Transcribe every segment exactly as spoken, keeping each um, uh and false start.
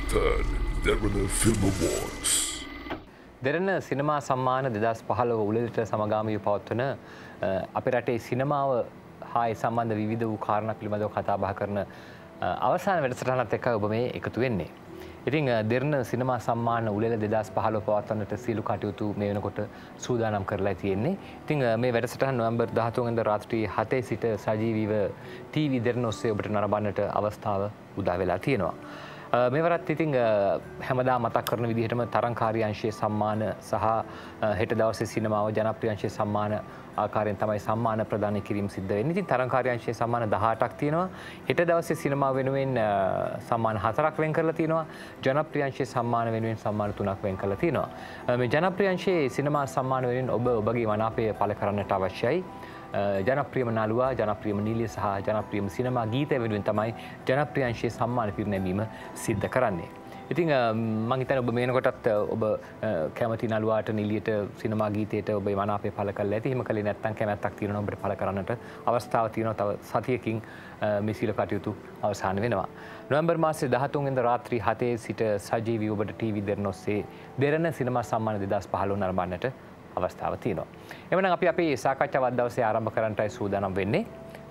third Derana Film Awards. දෙරණ සිනමා සම්මාන දෙදහස් පහළොව උළෙලට සමගාමීව පවත්වන අපේ රටේ සිනමාව හා ඒ සම්බන්ධ විවිධ වූ කාරණා පිළිබඳව කතා බහ කරන අවසාන වැඩසටහනත් එක්ක ඔබ මේ එකතු වෙන්නේ. ඉතින් දෙරණ සිනමා සම්මාන උළෙල දෙදහස් පහළොව පවත්වන්නට සීළු කටයුතු මේ වෙනකොට සූදානම් කරලා තියෙන්නේ. ඉතින් මේ වැඩසටහන නොවැම්බර් දහතුන් වෙනිදා රාත්‍රියේ හතේ සිට සජීවීව ටීවී දෙරණ ඔස්සේ ඔබට නරඹන්නට අවස්ථාව උදා වෙලා තියෙනවා. මෙවරත් ඉතින් හැමදා මතක් කරන විදිහටම තරංකාරී අංශයේ සම්මාන සහ හෙට දවසේ සිනමාව ජනප්‍රිය අංශයේ සම්මාන ආකාරයෙන් තමයි සම්මාන ප්‍රදානය කිරීම සිද්ධ වෙන්නේ. ඉතින් තරංකාරී අංශයේ සම්මාන දහඅටක් තියෙනවා. හෙට දවසේ සිනමාව වෙනුවෙන් සම්මාන හතරක් වෙන් කරලා තියෙනවා. ජනප්‍රිය අංශයේ සම්මාන වෙනුවෙන් සම්මාන තුනක් වෙන් කරලා තියෙනවා. මේ ජනප්‍රිය අංශයේ සිනමා සම්මාන වෙනුවෙන් ඔබ ඔබගේ මනාපය පළ කරන්නට අවශ්‍යයි. ජනප්‍රියම නළුවා ජනප්‍රියම නීලිය සහ ජනප්‍රියම සිනමා ගීතය වෙනුවෙන් තමයි ජනප්‍රිය අංශයේ සම්මාන පිරිනැමීම සිද්ධ කරන්නේ. ඉතින් මම හිතන්නේ ඔබ මේනකොටත් ඔබ කැමති නළුවාට නීලියට සිනමා ගීතයට ඔබේ මනාපය පළ කරලා ඇති. එහෙම කළේ නැත්නම් කැමැත්තක් තියෙනවා ඔබට පළ කරන්නට අවස්ථාවක් තියෙනවා. තව සතියකින් මේ සීල කටයුතු අවසන් වෙනවා. නොවැම්බර් මාසයේ දහතුන් වෙනිදා රාත්‍රී හතේ සිට සජීවී ඔබට ටීවී දෙරණ ඔස්සේ දෙරණ සිනමා සම්මාන දෙදහස් පහළොව නරඹන්නට අවස්ථාව තියෙනවා. එවනම් අපි අපේ සාකච්ඡාව අද දවසේ ආරම්භ කරන්නටයි සූදානම් වෙන්නේ.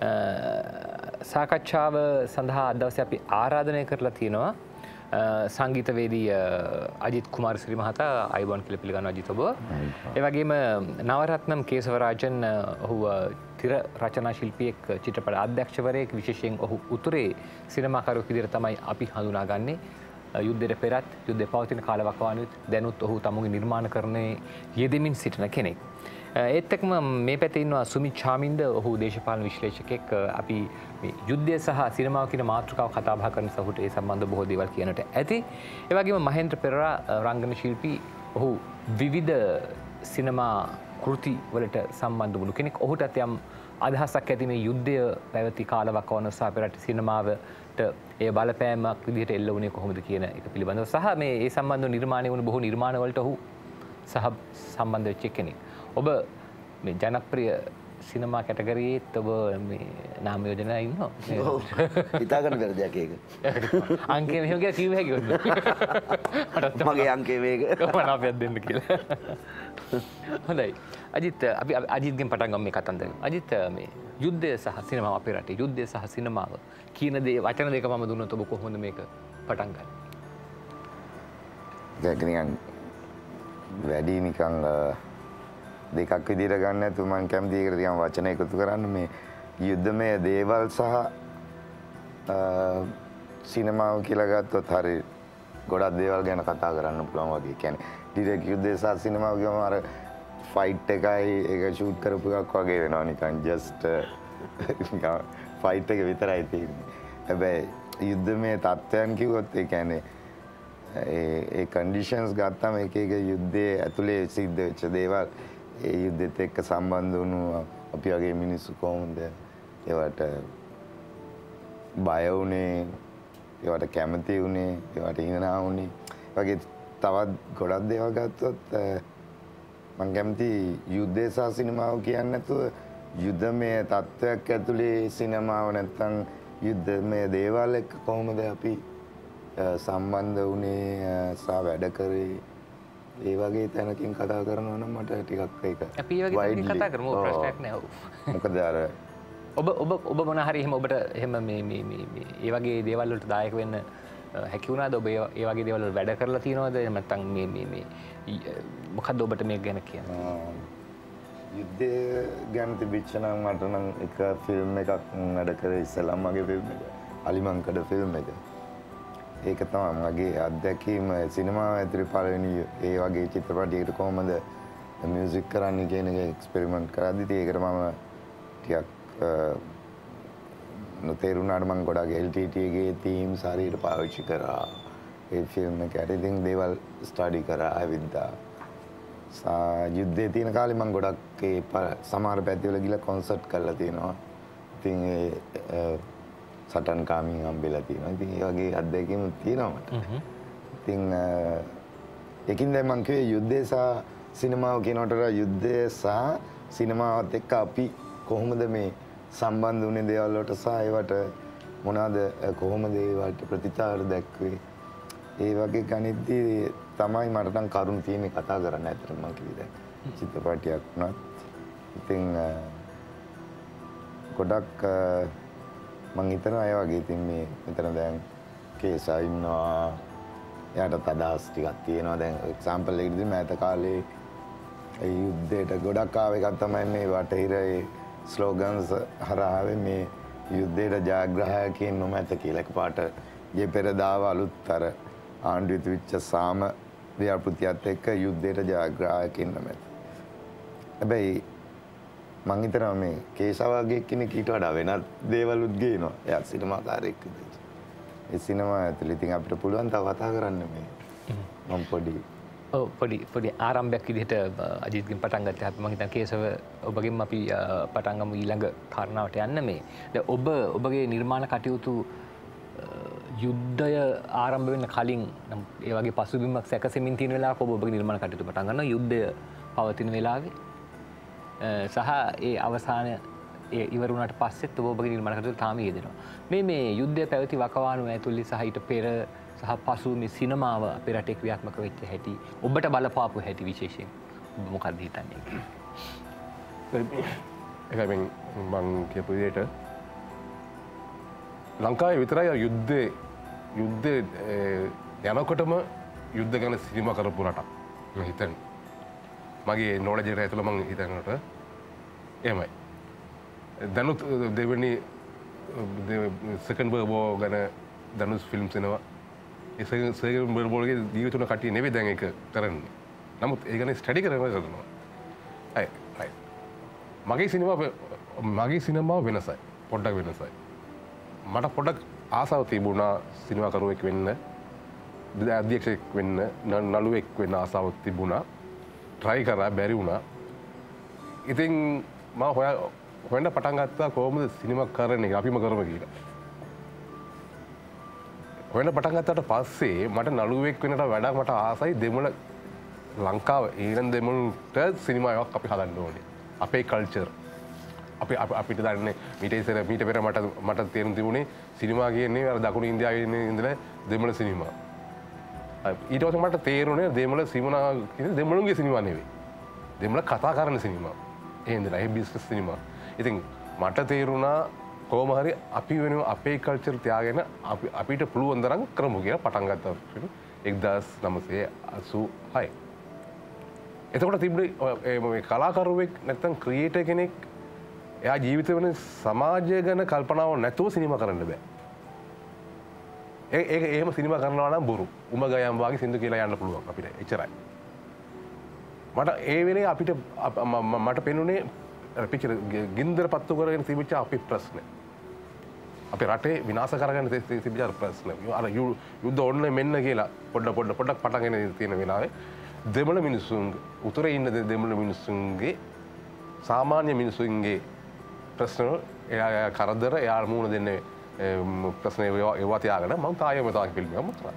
සාකච්ඡාව සඳහා අද දවසේ අපි ආරාධනය කරලා තියෙනවා සංගීතවේදී අජිත් කුමාරසිරි මහතා. අයුබෝවන් කියලා පිළිගන්නවා අජිත් ඔබ. ඒ වගේම නවරත්නම් කේසවරාජන් ඔහු තිර රචනා ශිල්පියෙක්, චිත්‍රපට අධ්‍යක්ෂවරයෙක්, විශේෂයෙන් ඔහු උතුරේ සිනමාකරුවෙක් විදිහට තමයි අපි හඳුනාගන්නේ. යුද්ධයට පෙරත් යුද්ධය පවතින කාලවකවානුත් දැනුත් ඔහු තමුගේ නිර්මාණකරණයේ යෙදෙමින් සිටින කෙනෙක්. ඒත් එක්කම මේ පැත්තේ ඉන්නවා සුමිත් චාමින්ද. ඔහු දේශපාලන විශ්ලේෂකෙක්. අපි මේ යුද්ධය සහ සිනමාව කියන මාතෘකාව කතා බහ කරන සහුට ඒ සම්බන්ධ බොහෝ දේවල් කියන්නට ඇති. ඒ වගේම මහේන්ද්‍ර පෙරේරා රංගන ශිල්පී. ඔහු විවිධ සිනමා කෘති වලට සම්බන්ධ වුණු කෙනෙක්. ඔහුටත් යම් අදහසක් ඇති මේ යුද්ධය පැවති කාලවකවානුව සහ අපේ රටේ සිනමාවට ඒ බලපෑමක් විදිහට එල්ල වුණේ කොහොමද කියන එක පිළිබඳව සහ මේ ඒ සම්බන්ධව නිර්මාණය වුණු බොහෝ නිර්මාණ වලට ඔහු සහ සම්බන්ධ වෙච්ච කෙනෙක්. ඔබ මේ ජනප්‍රිය සිනමා කැටගරියේත් ඔබ මේ නාම යෝජනා ඉන්නවා. ඔව්. හිතා ගන්න බැරි දෙයක් ඒක. අංකේ මෙහෙම කියලා කිව්ව හැකියි ඔන්න. මගේ අංකේ මේක. මනාපයක් දෙන්න කියලා. හොඳයි. අජිත් අපි අජිත්ගෙන් පටන් ගමු මේ කතන්දර. අජිත් මේ යුද්ධය සහ සිනමාව අපේ රටේ යුද්ධය සහ සිනමාව කියන දේ වචන දෙක මම දුන්නොත් ඔබ කොහොමද මේක පටන් ගන්නේ? ඒක නිකන් වැඩි නිකන් දෙකක් විදිහට ගන්න නැතුව මම කැමති එකට ටිකක් වචන එකතු කරන්න. මේ යුද්ධමය දේවල් සහ සිනමාව කියලා ගත්තොත් හරි ගොඩක් දේවල් ගැන කතා කරන්න පුළුවන් වගේ. කියන්නේ ඩිරෙක්ට් යුද්ධය සහ සිනමාව කියම අර ෆයිට් එකයි ඒක ෂූට් කරපු එකක් වගේ වෙනවා නිකන් ජස්ට් ෆයිට් එක විතරයි තියෙන්නේ. හැබැයි යුද්ධමය තත්ත්වයන් කිව්වොත් ඒ කියන්නේ ඒ ඒ කන්ඩිෂන්ස් ගත්තම එක එක යුද්ධයේ ඇතුලේ සිද්ධ වෙච්ච දේවල් ඒ යුද්ධෙත් එක්ක සම්බන්ධ වුණු අපි වගේ මිනිස්සු කොහොමද ඒවට බය වුණේ, ඒවට කැමති වුණේ, ඒවට හිනා වුණේ වගේ තවත් ගොඩක් දේවල් ගත්තොත් මම කැමති යුද්ධය සහ සිනමාව කියන්නේ නැතුව යුද්ධමය තත්ත්වයක් ඇතුලේ සිනමාව නැත්තම් යුද්ධමය දේවල් එක්ක කොහොමද අපි සම්බන්ධ වුණේ සහ වැඩ කරේ ඒ වගේ තැනකින් කතා කරනවා නම් මට ටිකක් ඒක අපි ඒ වගේ තැනකින් කතා කරමු. ප්‍රශ්නයක් නෑ. මොකද අර ඔබ ඔබ ඔබ මොන හරි එහෙම ඔබට එහෙම මේ මේ මේ මේ ඒ වගේ දේවල් වලට දායක වෙන්න හැකි වුණාද? ඔබ ඒ වගේ දේවල් වල වැඩ කරලා තියෙනවද? එහෙම නැත්නම් මේ මේ මේ මොකද්ද ඔබට මේක ගැන කියන්නේ? යුද්ධය ගැන තිබිච්ච නම් මට නම් එක ෆිල්ම් එකක් වැඩ කරේ ඉස්සෙල්ලාම මගේ ෆිල්ම් එක. අලිමංකඩ ෆිල්ම් එක. ඒක තමයි මගේ අත්දැකීම සිනමාව ඇතුලේ පළවෙනි ඒ වගේ චිත්‍රපටයකට කොහොමද මියුසික් කරන්නේ කියන එක එක්ස්පෙරිමන්ට් කරද්දි ඒකට මම ටිකක් නොතේරුණාට මම ගොඩක් එල් ටී ටී එකේ තීම්ස් හරියට පාවිච්චි කරා. ඒ ෆිල්ම් එකට ඉතින් දේවල් ස්ටඩි කරා ඇවිද්දා. යුද්ධයේ තියෙන කාලේ මම ගොඩක් ඒ සමහර පැතිවල ගිහලා කොන්සර්ට් කරලා තියෙනවා. ඉතින් ඒ සටන් කාමින් හම්බෙලා තියෙනවා. ඉතින් ඒ වගේ අත්දැකීම් තියෙනවා මට. ඉතින් ඒකින් දැන් මම කිව්වේ යුද්ධය සහ සිනමාව කියනකොට යුද්ධය සහ සිනමාවත් එක්ක අපි කොහොමද මේ සම්බන්ධ වුණේ දේවල් වලට සහ ඒවට මොනවාද කොහොමද ඒවට ප්‍රතිචාර දැක්වේ ඒ වගේ ගනිද්දී තමයි මට නම් කරුණ තියෙන්නේ කතා කරන්න ඇත්තටම මම කිව්වේ දැන්. චිත්‍රපටයක් වුණත් ඉතින් ගොඩක් මං හිතනවා ඒ වගේ ඉතින් මේ මෙතන දැන් කේසා ඉන්නවා එයාට අදහස් ටිකක් තියෙනවා දැන් එක්සැම්පල් එකකදී මෑත කාලේ ඒ යුද්ධයට ගොඩක් ආව එකක් තමයි මේ වටහිර ඒ ස්ලෝගන්ස් හරහාවේ මේ යුද්ධයට ජයග්‍රාහකයන් නොමැත කියලා එකපාරට ගේ පෙරදාව අලුත් අර ආණ්ඩුවෙත් විච්ච සාම ව්‍යාපෘතියත් එක්ක යුද්ධයට ජයග්‍රාහකයන් නොමැත. හැබැයි මං හිතනවා මේ කේසා වගේ කෙනෙක් ඊට වඩා වෙනත් දේවලුත් ගේනවා. එයා සිනමාකාරයෙක් විදිහට. ඒ සිනමා ඇතුළේ ඉතින් අපිට පුළුවන් තව කතා කරන්න මේ මම පොඩි ඔව් පොඩි පොඩි ආරම්භයක් විදිහට අජිත්ගෙන් පටන් ගත්තා. මම හිතන්නේ කේසව ඔබගෙන් අපි පටන් ගමු ඊළඟ කාරණාවට යන්න මේ. දැන් ඔබ ඔබගේ නිර්මාණ කටයුතු යුද්ධය ආරම්භ වෙන්න කලින් ඒ වගේ පසුබිමක් සැකසෙමින් තියෙන වෙලාවක ඔබ ඔබගේ නිර්මාණ කටයුතු පටන් ගන්නවා. යුද්ධය පවතින වෙලාවේ සහ ඒ අවසානය ඒ ඉවර වුණාට පස්සෙත් ඔබ ඔබගේ නිර්මාණ කටයුතු තාම යෙදෙනවා. මේ මේ යුද්ධය පැවති වකවානුව ඇතුළේ සහ ඊට පෙර සහ පසු මේ සිනමාව අපේ රටේ ක්‍රියාත්මක වෙච්ච හැටි ඔබට බලපාපු හැටි විශේෂයෙන් ඔබ මොකක්ද හිතන්නේ? ඒකෙන් මම කියපු විදිහට ලංකාවේ විතරයි යුද්ධේ යුද්ධේ යනකොටම යුද්ධ ගැන සිනමා කරපු රටක් මම හිතන්නේ. මගේ නොලෙජ් එක ඇතුළේ මම හිතනකොට එහෙමයි. දනුත් දෙවෙනි සෙකන්ඩ් වර්ල්ඩ් වෝර් ගැන දනුස් ෆිල්ම්ස් එනවා. ඒ සෙකන්ඩ් වර්ල්ඩ් වෝර් එකේ ජීවිතුන කට්ටිය නෙවෙයි දැන් ඒක කරන්නේ. නමුත් ඒ ගැන ස්ටඩි කරනවා කරනවා. අය අය මගේ සිනමා මගේ සිනමාව වෙනසයි. පොඩ්ඩක් වෙනසයි. මට පොඩ්ඩක් ආසාව තිබුණා සිනමා කරුවෙක් වෙන්න. අධ්‍යක්ෂයෙක් වෙන්න, නළුවෙක් වෙන්න ආසාවක් තිබුණා. try කරා බැරි වුණා. ඉතින් මම හොයා හොයන්න පටන් ගත්තා කොහොමද සිනමා කරන්නේ අපිම කරමු කියලා. හොයන්න පටන් ගත්තාට පස්සේ මට නළුවෙක් වෙනට වඩා මට ආසයි දෙමළ ලංකාව ඊළඟ දෙමළට සිනමාවක් අපි හදන්න ඕනේ. අපේ කල්චර් අපි අපිට දන්නේ මීට ඉස්සර මීට පෙර මට මට තේරුම් තිබුණේ සිනමා කියන්නේ අර දකුණු ඉන්දියාවේ ඉඳලා දෙමළ සිනමා. ඊට පස්සේ මට තේරුණේ දෙමළ සිනමා කියන්නේ දෙමළුන්ගේ සිනමා නෙවෙයි. දෙමළ කතා කරන සිනමා. ඒ ඉඳලා ඒ බිස්නස් සිනමා. ඉතින් මට තේරුණා කොහොම හරි අපි වෙනුව අපේ කල්චර් තියාගෙන අපි අපිට පුළුවන් තරම් කරමු කියලා පටන් ගත්තා එක්දාස් නවසිය අසූ හය. එතකොට තිබුණේ මේ කලාකරුවෙක් නැත්නම් ක්‍රියේටර් කෙනෙක් එයා ජීවිත වෙන සමාජය ගැන කල්පනාව නැතුව සිනමා කරන්න බෑ. ඒ ඒක එහෙම සිනමා කරනවා නම් බොරු. උම ගයම් වාගේ සින්දු කියලා යන්න පුළුවන් අපිට. එච්චරයි. මට ඒ වෙලේ අපිට මට පෙනුනේ පිච්චර ගින්දර පත්තු කරගෙන තිබිච්ච අපේ ප්‍රශ්න. අපේ රටේ විනාශ කරගෙන තිබිච්ච ප්‍රශ්න. අර යුද්ධ ඕන්න මෙන්න කියලා පොඩ පොඩ පොඩක් පටන්ගෙන තියෙන වෙලාවේ දෙමළ මිනිසුන් උතුරේ ඉන්න දෙමළ මිනිසුන්ගේ සාමාන්‍ය මිනිසුන්ගේ ප්‍රශ්න එයා කරදර එයා මුණ දෙන්නේ ප්‍රශ්න ඒවා තියාගෙන මම තායම තාක් ෆිල්ම් එකක් කරා.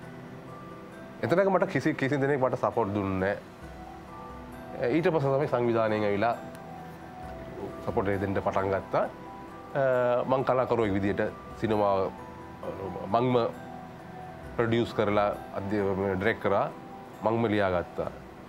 එතනක මට කිසි කිසි දෙනෙක් මට සපෝට් දුන්නේ නැහැ. ඊට පස්සේ තමයි සංවිධානයෙන් ඇවිල්ලා සපෝට් දෙන්න පටන් ගත්තා. මං කලාකරුවෙක් විදිහට සිනමාව මංම ප්‍රොඩියුස් කරලා ඩිරෙක්ට් කරා මංම ලියාගත්තා.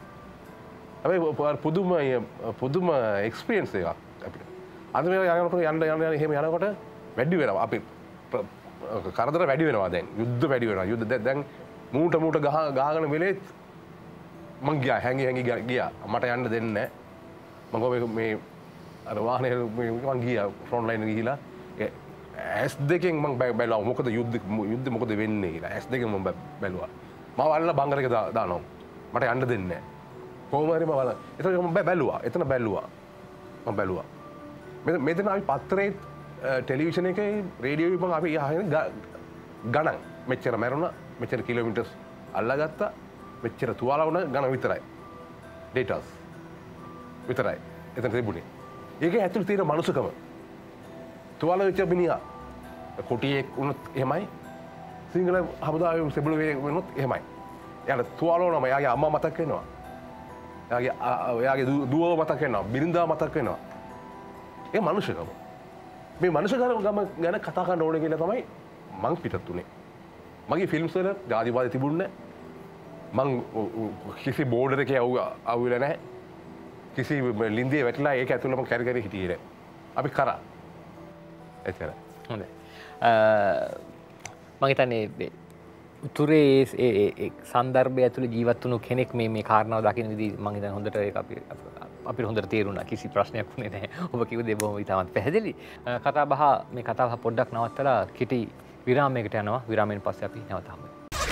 හැබැයි පුදුම පුදුම එක්ස්පීරියන්ස් එකක් අපිට. අද මේ යනකොට යන්න යන්න එහෙම යනකොට වැඩි වෙනවා. අපි කරදර වැඩි වෙනවා දැන්. යුද්ධ වැඩි වෙනවා. යුද්ධ දැන් මූට මූට ගහ ගහගෙන වෙලෙත් මං ගියා හැංගි හැංගි ගියා. මට යන්න දෙන්නේ නැහැ. මම මේ අර වාහනේ මං ගියා ෆ්‍රොන්ට් ලයින් ගිහිලා ඇස් දෙකෙන් මං බැලුවා මොකද යුද්ධ යුද්ධ මොකද වෙන්නේ කියලා. ඇස් දෙකෙන් මම බැලුවා. මම අල්ල බංගර එක දානවා. මට යන්න දෙන්නේ නැහැ. කොහොම හරි මම බලන්න. එතන මම බැලුවා. එතන බැලුවා. මම බැලුවා. මෙතන මෙතන අපි පත්තරේ ටෙලිවිෂන් එකේ රේඩියෝ එකේ අපි යහගෙන ගණන් මෙච්චර මැරුණා මෙච්චර කිලෝමීටර්ස් අල්ලගත්තා මෙච්චර තුවාල වුණා ගණන් විතරයි. ඩේටාස් විතරයි. එතන තිබුණේ. ඒකේ ඇතුළේ තියෙන මනුස්සකම. තුවාල වෙච්ච මිනිහා කොටියෙක් වුණොත් එහෙමයි. සිංහල හමුදාවේ සෙබළු වෙනොත් එහෙමයි. එයාට තුවාල වුණාම එයාගේ අම්මා මතක් වෙනවා. එයාගේ එයාගේ දුව මතක් වෙනවා. බිරිඳා මතක් වෙනවා. ඒ මනුෂ්‍යකම. මේ මනුෂ්‍යකම ගැන කතා කරන්න ඕනේ කියලා තමයි මං පිටත් උනේ. මගේ ෆිල්ම්ස් වල ජාතිවාදය තිබුණේ මං කිසි බෝඩර් එකේ අවු අවුල නැහැ. කිසි ලින්දියේ වැටිලා ඒක ඇතුළම කැරි කැරි හිටියේ නැහැ. අපි කරා. එච්චරයි. හොඳයි. මම හිතන්නේ උතුරේ ඒ සන්දර්භය ඇතුළේ ජීවත් වුණු කෙනෙක් මේ මේ කාරණාව දකින්න විදිහ මම හිතන්නේ හොඳට ඒක අපි අපිට හොඳට තේරුණා. කිසි ප්‍රශ්නයක් වුණේ නැහැ. ඔබ කිව්ව දේ බොහොම ඉතාමත් පැහැදිලි. කතා බහ මේ කතා බහ පොඩ්ඩක් නවත්තලා කිටි විරාමයකට යනවා. විරාමයෙන් පස්සේ අපි නැවත හමු.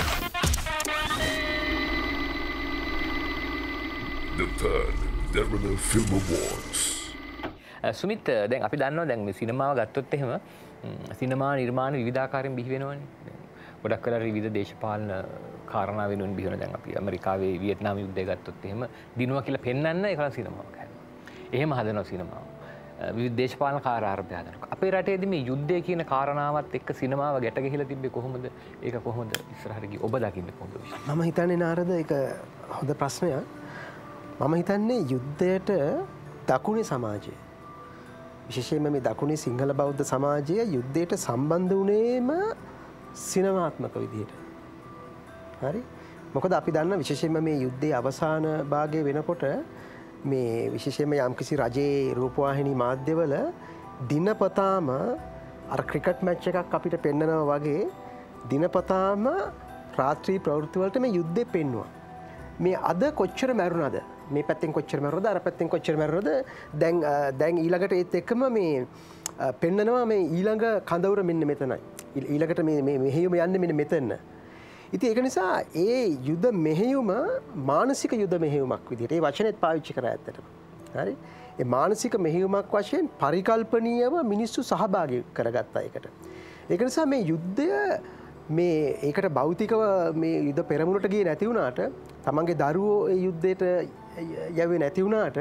The third Derana Film Awards. Sumith දැන් අපි දන්නවා දැන් මේ සිනමාව ගත්තොත් එහෙම සිනමා නිර්මාණ විවිධාකාරයෙන් බිහි වෙනවනේ. ගොඩක් වෙලාවට විවිධ දේශපාලන කාරණා වෙනුවෙන් බිහි වෙන දැන් අපි ඇමරිකාවේ වියට්නාම් යුද්ධය ගත්තොත් එහෙම දිනුවා කියලා පෙන්වන්න ඒකලා සිනමාවක් හැදෙනවා. එහෙම හදනවා සිනමාව. විවිධ දේශපාලන කාර්යාරම්භය හදනවා. අපේ රටේදී මේ යුද්ධය කියන කාරණාවත් එක්ක සිනමාව ගැට ගහලා තිබ්බේ කොහොමද? ඒක කොහොමද ඉස්සරහට ගියේ? ඔබ දකින්නේ කොහොමද? මම හිතන්නේ නාරද ඒක හොඳ ප්‍රශ්නයක්. මම හිතන්නේ යුද්ධයට දකුණේ සමාජය විශේෂයෙන්ම මේ දකුණේ සිංහල බෞද්ධ සමාජය යුද්ධයට සම්බන්ධ වුණේම සිනමාත්මක විදිහට. හරි? මොකද අපි දන්න විශේෂයෙන්ම මේ යුද්ධයේ අවසාන භාගයේ වෙනකොට මේ විශේෂයෙන්ම යම්කිසි රජයේ රූපවාහිනී මාධ්‍යවල දිනපතාම අර ක්‍රිකට් මැච් එකක් අපිට පෙන්නනවා වගේ දිනපතාම රාත්‍රී ප්‍රවෘත්ති වලට මේ යුද්ධේ පෙන්වුවා. මේ අද කොච්චර මැරුණාද? මේ පැත්තෙන් කොච්චර මැරුණාද? අර පැත්තෙන් කොච්චර මැරුණාද? දැන් දැන් ඊළඟට ඒත් එක්කම මේ පෙන්නනවා මේ ඊළඟ කඳවුර මෙන්න මෙතනයි. ඊළඟට මේ මේ මෙහෙයුම යන්නේ මෙන්න මෙතන. ඉතින් ඒක නිසා ඒ යුද මෙහෙයුම මානසික යුද මෙහෙයුමක් විදිහට ඒ වචනේත් පාවිච්චි කරා ඇත්තටම. හරි? ඒ මානසික මෙහෙයුමක් වශයෙන් පරිකල්පනීයව මිනිස්සු සහභාගී කරගත්තා ඒකට. ඒක නිසා මේ යුද්ධය මේ ඒකට භෞතිකව මේ යුද පෙරමුණට ගියේ නැති වුණාට තමන්ගේ දරුවෝ ඒ යුද්ධයට යවෙන්නේ නැති වුණාට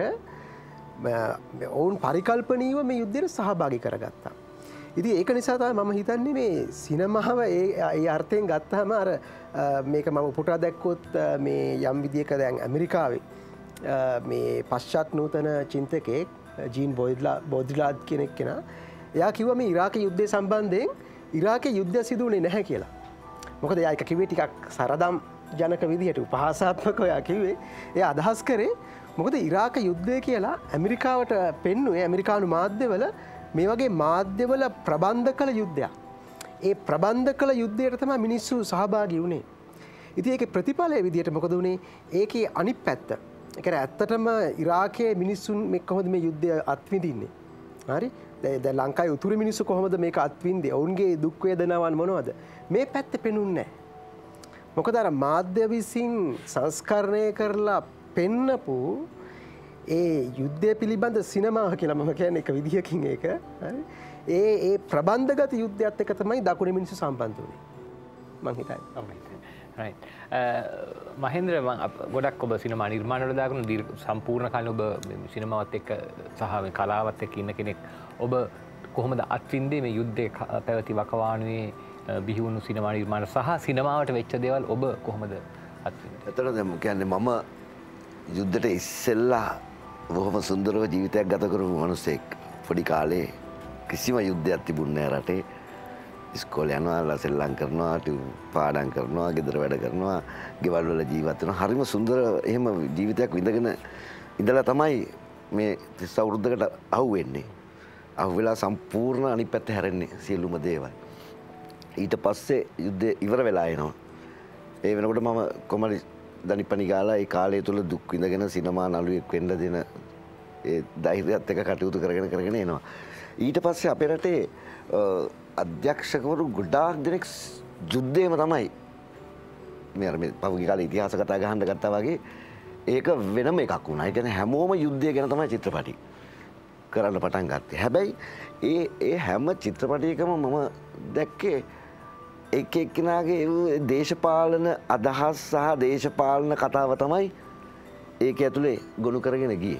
ඔවුන් පරිකල්පනීයව මේ යුද්ධයට සහභාගී කරගත්තා. ඉතින් ඒක නිසා තමයි මම හිතන්නේ මේ සිනමාව ඒ ඒ අර්ථයෙන් ගත්තාම අර මේක මම උපුටා දැක්කොත් මේ යම් විදියක දැන් ඇමරිකාවේ මේ පශ්චාත් නූතන චින්තකයෙක් ජීන් බෝඩ්ලා බෝඩ්ලාඩ් කෙනෙක් කෙනා එයා කිව්වා මේ ඉරාක යුද්ධය සම්බන්ධයෙන් ඉරාකේ යුද්ධය සිදු වුණේ නැහැ කියලා. මොකද එයා ඒක කිව්වේ ටිකක් සරදම් ජනක විදිහට උපහාසාත්මකව එයා කිව්වේ. එයා අදහස් කරේ මොකද ඉරාක යුද්ධය කියලා ඇමරිකාවට පෙන්වුවේ ඇමරිකානු මාධ්‍යවල මේ වගේ මාධ්‍යවල ප්‍රබන්ධ කළ යුද්ධයක්. ඒ ප්‍රබන්ධ කළ යුද්ධයට තමයි මිනිස්සු සහභාගී වුණේ. ඉතින් ඒකේ ප්‍රතිඵලය විදිහට මොකද වුණේ? ඒකේ අනිත් පැත්ත. ඒ කියන්නේ ඇත්තටම ඉරාකයේ මිනිස්සුන් මේ කොහොමද මේ යුද්ධය අත්විඳින්නේ? හරි? දැන් ලංකාවේ උතුරු මිනිස්සු කොහොමද මේක අත්විඳින්නේ? ඔවුන්ගේ දුක් වේදනාවන් මොනවද? මේ පැත්ත පෙනුන්නේ නැහැ. මොකද අර මාධ්‍ය විසින් සංස්කරණය කරලා පෙන්නපු ඒ යුද්ධය පිළිබඳ සිනමාව කියලා මම කියන්නේ එක විදිහකින් ඒක. හරි? ඒ ඒ ප්‍රබන්ධගත යුද්ධයත් එක්ක තමයි දකුණේ මිනිස්සු සම්බන්ධ වුනේ. මං හිතන්නේ. right. මහේන්ද්‍ර ගොඩක් ඔබ සිනමා නිර්මාණ වල දාගෙන සම්පූර්ණ කාලේ ඔබ සිනමාවත් එක්ක සහ මේ කලාවත් එක්ක ඉන්න කෙනෙක්. ඔබ කොහොමද අත්විඳේ මේ යුද්ධයේ පැවති වකවානුවේ බිහි වුණු සිනමා නිර්මාණ සහ සිනමාවට වෙච්ච දේවල් ඔබ කොහොමද අත්විඳේ? එතන දැන් කියන්නේ මම යුද්ධයට ඉස්සෙල්ලා බොහොම සුන්දරව ජීවිතයක් ගත කරපු මිනිසෙක්. පොඩි කාලේ කිසිම යුද්ධයක් තිබුණේ නැහැ රටේ. ඉස්කෝලේ යනවා, සෙල්ලම් කරනවා, පාඩම් කරනවා, ගෙදර වැඩ කරනවා, ගෙවල් වල ජීවත් වෙනවා. හරිම සුන්දර එහෙම ජීවිතයක් විඳගෙන ඉඳලා තමයි මේ තිස් අවුරුද්දකට අහුවෙන්නේ. අහුවෙලා සම්පූර්ණ අනිත් පැත්ත හැරෙන්නේ සියලුම දේවල්. ඊට පස්සේ යුද්ධය ඉවර වෙලා එනවා. ඒ වෙනකොට මම කොමලි දනිපනි ගාලා ඒ කාලය තුල දුක් විඳගෙන සිනමා නළුවෙක් වෙන්න දෙන ඒ ධෛර්යයත් එක්ක කටයුතු කරගෙන කරගෙන එනවා. ඊට පස්සේ අපේ රටේ අධ්‍යක්ෂකවරු ගොඩාක් දෙනෙක් යුද්ධේම තමයි මේ අර මේ පහුගිය කාලේ ඉතිහාස කතා ගහන්න ගත්තා වගේ ඒක වෙනම එකක් වුණා. ඒ කියන්නේ හැමෝම යුද්ධය ගැන තමයි චිත්‍රපටි කරන්න පටන් ගත්තේ. හැබැයි ඒ ඒ හැම චිත්‍රපටයකම මම දැක්කේ එක එක්කෙනාගේ දේශපාලන අදහස් සහ දේශපාලන කතාව තමයි ඒක ඇතුලේ ගොනු කරගෙන ගියේ.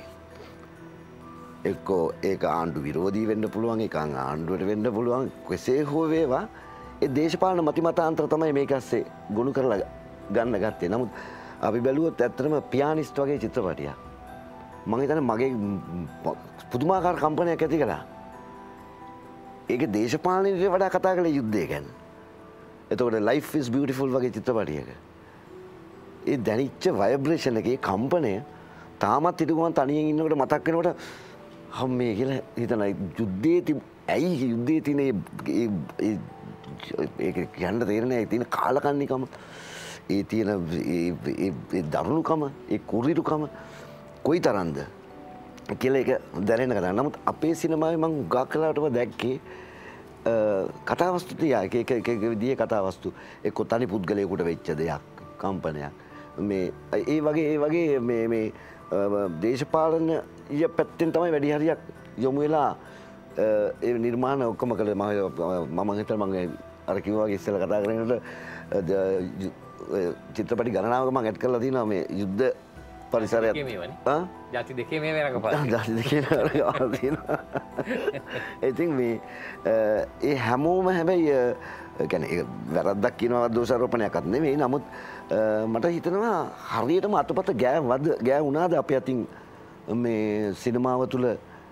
එක්කෝ ඒක ආණ්ඩු විරෝධී වෙන්න පුළුවන්, ඒක ආණ්ඩුවට වෙන්න පුළුවන්. කෙසේ හෝ වේවා ඒ දේශපාලන මතිමතාන්තර තමයි මේක ඇස්සේ ගොනු කරලා ගන්න ගත්තේ. නමුත් අපි බැලුවොත් ඇත්තටම පියානිස්ට් වගේ චිත්‍රපටියක්. මම හිතන්නේ මගේ පුදුමාකාර කම්පනයක් ඇති කළා. ඒක දේශපාලනයට වඩා කතා කළේ යුද්ධය ගැන. එතකොට ලයිෆ් ඉස් බියුටිෆුල් වගේ චිත්‍රපටියක. ඒ දැනිච්ච වයිබ්‍රේෂන් එකේ කම්පනය තාමත් හිටුගමන් තනියෙන් ඉන්නකොට මතක් වෙනකොට හම්මේ කියලා හිතනවා යුද්ධයේ තිබ ඇයි යුද්ධයේ තියෙන ඒ ඒක කියන්න තේරෙන්නේ ඒ තියෙන කාලකන්නිකම ඒ තියෙන ඒ දරුණුකම ඒ කුරිරුකම කොයි තරම්ද කියලා ඒක දැනෙන කතාවක්. නමුත් අපේ සිනමාවේ මම උගා කලාවටම දැක්කේ කතාවස්තු තියා එක එක එක විදිහේ කතාවස්තු එක්ක තනි පුද්ගලයෙකුට වෙච්ච දෙයක් කම්පනයක් මේ ඒ වගේ ඒ වගේ මේ මේ දේශපාලන ඊය පැත්තෙන් තමයි වැඩි හරියක් යොමු වෙලා ඒ නිර්මාණ ඔක්කොම කළේ. මම මම හිතන මම අර කිව්වා වගේ ඉස්සෙල්ලා කතා කරනකොට චිත්‍රපටි ගණනාවක මම ඇඩ් කරලා තියෙනවා මේ යුද්ධ පරිසරයත් ආ ජාති දෙකේ මේ වෙනකම් ජාති දෙකේ වෙනකම් තියෙනවා. ඉතින් මේ ඒ හැමෝම හැබැයි කියන්නේ ඒක වැරද්දක් කියනවා දෝෂාරෝපණයක්වත් නෙමෙයි. නමුත් මට හිතෙනවා හරියටම අතපත ගෑ වද ගෑ වුණාද අපේ අතින් මේ සිනමාව තුළ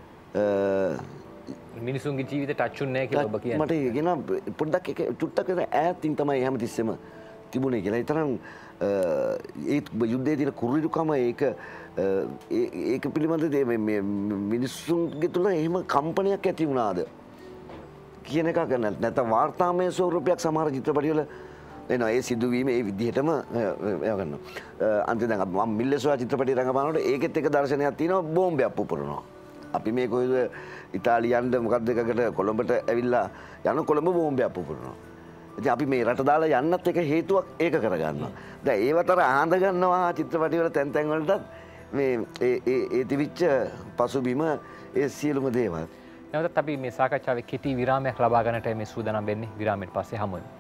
මිනිසුන්ගේ ජීවිත ටච්ුන්නේ නැහැ කියලා ඔබ කියන්නේ. මට කියන පොඩ්ඩක් එක චුට්ටක් ඈතින් තමයි හැමතිස්සෙම තිබුණේ කියලා. ඒ තරම් ඒ යුද්ධයේ තියෙන කුරුරුකම ඒක ඒක පිළිබඳ මේ මිනිස්සුන්ගේ තුළ එහෙම කම්පනයක් ඇති වුණාද කියන එක ගන්න. නැත්නම් වාර්තාමය ස්වරූපයක් සමහර චිත්‍රපටිවල එනවා. ඒ සිදුවීම ඒ විදිහටම ඒව ගන්නවා. අන්තිම දැන් මම මිල්ලසෝවා චිත්‍රපටිය රඟපානකොට ඒකෙත් එක දර්ශනයක් තියෙනවා බෝම්බයක් පුපුරනවා. අපි මේ කොයිද ඉතාලියන්ද මොකක්ද එකකට කොළඹට ඇවිල්ලා යන කොළඹ බෝම්බයක් පුපුරනවා. ඉතින් අපි මේ රට දාලා යන්නත් එක හේතුවක් ඒක කරගන්නවා. දැන් ඒවතර ආඳ ගන්නවා චිත්‍රපටිවල තැන් තැන් වලට මේ ඒ ඒ ඒ තිබිච්ච පසුබිම ඒ සියලුම දේවල්. නැවතත් අපි මේ සාකච්ඡාවේ කෙටි විරාමයක් ලබා ගන්නට මේ සූදානම් වෙන්නේ. විරාමයෙන් පස්සේ හමු වෙමු.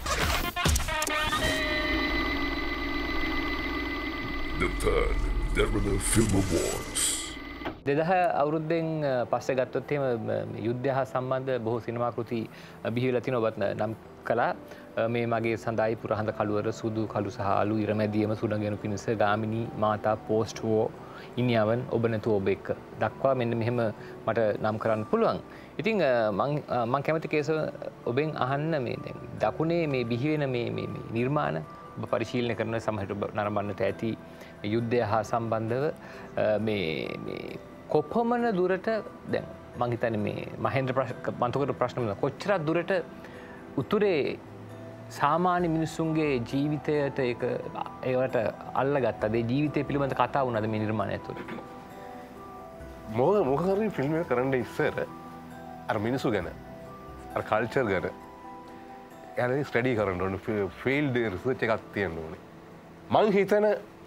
The third Derana Film Awards. දෙදහ අවුරුද්දෙන් පස්සේ ගත්තොත් එහෙම යුද්ධය හා සම්බන්ධ බොහෝ සිනමා කෘති බිහි වෙලා තිනවා. ඔබත් නම් කළා මේ මගේ සඳායි පුරහඳ කළුවර සුදු කළු සහ අලු ඉරමැදියම සුණගෙන පිණිස ගාමිණී මාතා පෝස්ට් වෝ ඉනියවන් ඔබ නැතු ඔබ එක්ක දක්වා මෙන්න මෙහෙම මට නම් කරන්න පුළුවන්. ඉතින් මම මම කැමති කේස ඔබෙන් අහන්න මේ දැන් දකුණේ මේ බිහි වෙන මේ මේ නිර්මාණ ඔබ පරිශීලනය කරන සමහරට ඔබ නරඹන්නට ඇති යුද්ධය හා සම්බන්ධව මේ මේ කොපමණ දුරට දැන් මම හිතන්නේ මේ මහේන්ද්‍ර මන්තකර ප්‍රශ්න කොච්චර දුරට උතුරේ සාමාන්‍ය මිනිස්සුන්ගේ ජීවිතයට ඒක ඒවට අල්ලගත්තද? ඒ ජීවිතය පිළිබඳ කතා වුණාද මේ නිර්මාණය ඇතුළේ? මොකද මොකක් හරි ෆිල්ම් එක කරන්න ඉස්සර අර මිනිස්සු ගැන අර කල්චර් ගැන යන්නේ ස්ටඩි කරන්න ඕනේ. ෆීල්ඩ් රිසර්ච් එකක් තියෙන්න ඕනේ. මං හිතන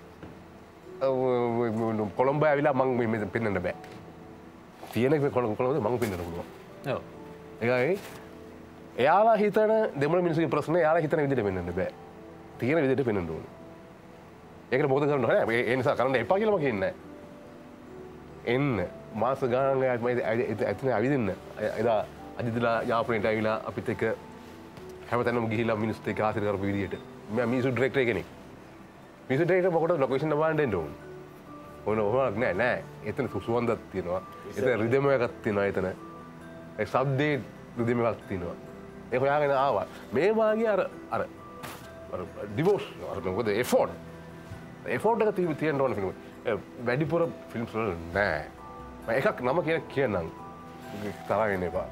කොළඹ ඇවිල්ලා මං මේ පෙන්වන්න බෑ. තියෙන කොළඹ කොළඹ මං පෙන්වන්න පුළුවන්. ඔව්. ඒකයි එයාලා හිතන දෙමළ මිනිස්සුගේ ප්‍රශ්න එයාලා හිතන විදිහට පෙන්වන්න බෑ. තියෙන විදිහට පෙන්වන්න ඕනේ. ඒකට මොකද කරන්න ඕනේ? ඒ නිසා කරන්න එපා කියලා මම කියන්නේ නැහැ. එන්න මාස ගානක් ඇතින ඇවිදින්න. එදා අදිදලා යාපනයට ඇවිල්ලා අපිත් එක්ක හැමතැනම ගිහිල්ලා මිනිස්සුත් එක්ක ආසිර කරපු විදිහට. මම මිනිස්සු ඩිරෙක්ටර් කෙනෙක්. මිනිස්සු ඩිරෙක්ටර් මොකටද ලොකේෂන් නබන්න දෙන්න ඕනේ. ඕන ඕනක් නෑ නෑ. එතන සුසුවන්දක් තියෙනවා. එතන රිදම එකක් තියෙනවා එතන. ඒ සබ්දේ රිදම එකක් තියෙනවා. ඒ හොයාගෙන ආවා. මේ වාගේ අර අර අර ඩිවෝස් අර මොකද එෆෝර්ට්. එෆෝර්ට් එක තියෙන්න තියෙන්න ඕන ෆිල්ම්. වැඩිපුර ෆිල්ම්ස් වල නෑ. මම එකක් නම කියන කියන්නම්. තරගෙන එපා.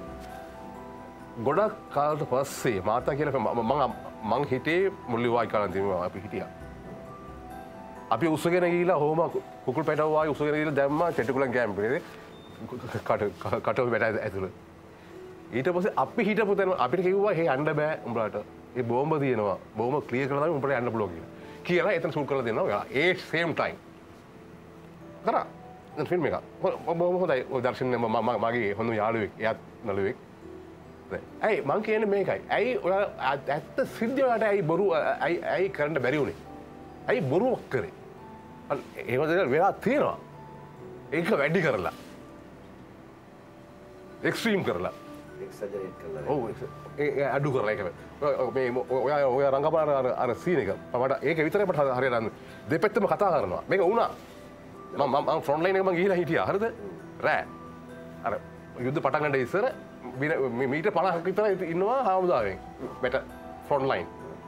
ගොඩක් කාලට පස්සේ මාතා කියලා මම මං හිතේ මුල්ලිවායි කාලන් තියෙනවා අපි හිටියා. අපි උස්සගෙන ගිහිලා හොම කුකුල් පැටව වායි උස්සගෙන ගිහිලා දැම්මා චෙටුකුලන් කැම්පේ. කට කටව බැට ඇතුළේ. ඊට පස්සේ අපි හිටපු තැන අපිට කිව්වා හේ යන්න බෑ උඹලාට. ඒ බෝම්බ තියෙනවා. බෝම්බ ක්ලියර් කරලා තමයි උඹට යන්න පුළුවන් කියලා. කියලා එතන ෂූට් කරලා දෙනවා. ඒ සේම් ටයිම්. කරා. දැන් ෆිල්ම් එක. බොහොම හොඳයි. ඔය දර්ශන මගේ හොඳ යාළුවෙක්. එයාත් නළුවෙක්. ඇයි මං කියන්නේ මේකයි. ඇයි ඔයා ඇත්ත සිද්ධ වලට ඇයි බොරු ඇයි ඇයි කරන්න බැරි වුනේ? ඇයි බොරුවක් කරේ? ඒව දෙක වෙලා තියෙනවා. ඒක වැඩි කරලා. එක්ස්ට්‍රීම් කරලා. එක්සජරේට් කරලා. ඔව් ඒ අඩු කරලා ඒක. මේ ඔයා ඔයා රංගපාන අර අර සීන් එක. මට ඒක විතරයි මට හරියට දෙපැත්තම කතා කරනවා. මේක වුණා. මම මම ෆ්‍රොන්ට් ලයින් එක මං ගිහිලා හිටියා. හරිද? රෑ. අර යුද්ධ පටන් ගන්න ඉස්සර මීට පනහක් විතර ඉන්නවා හාමුදුරුවෙන්. බැට ෆ්‍රොන්ට් ලයින්.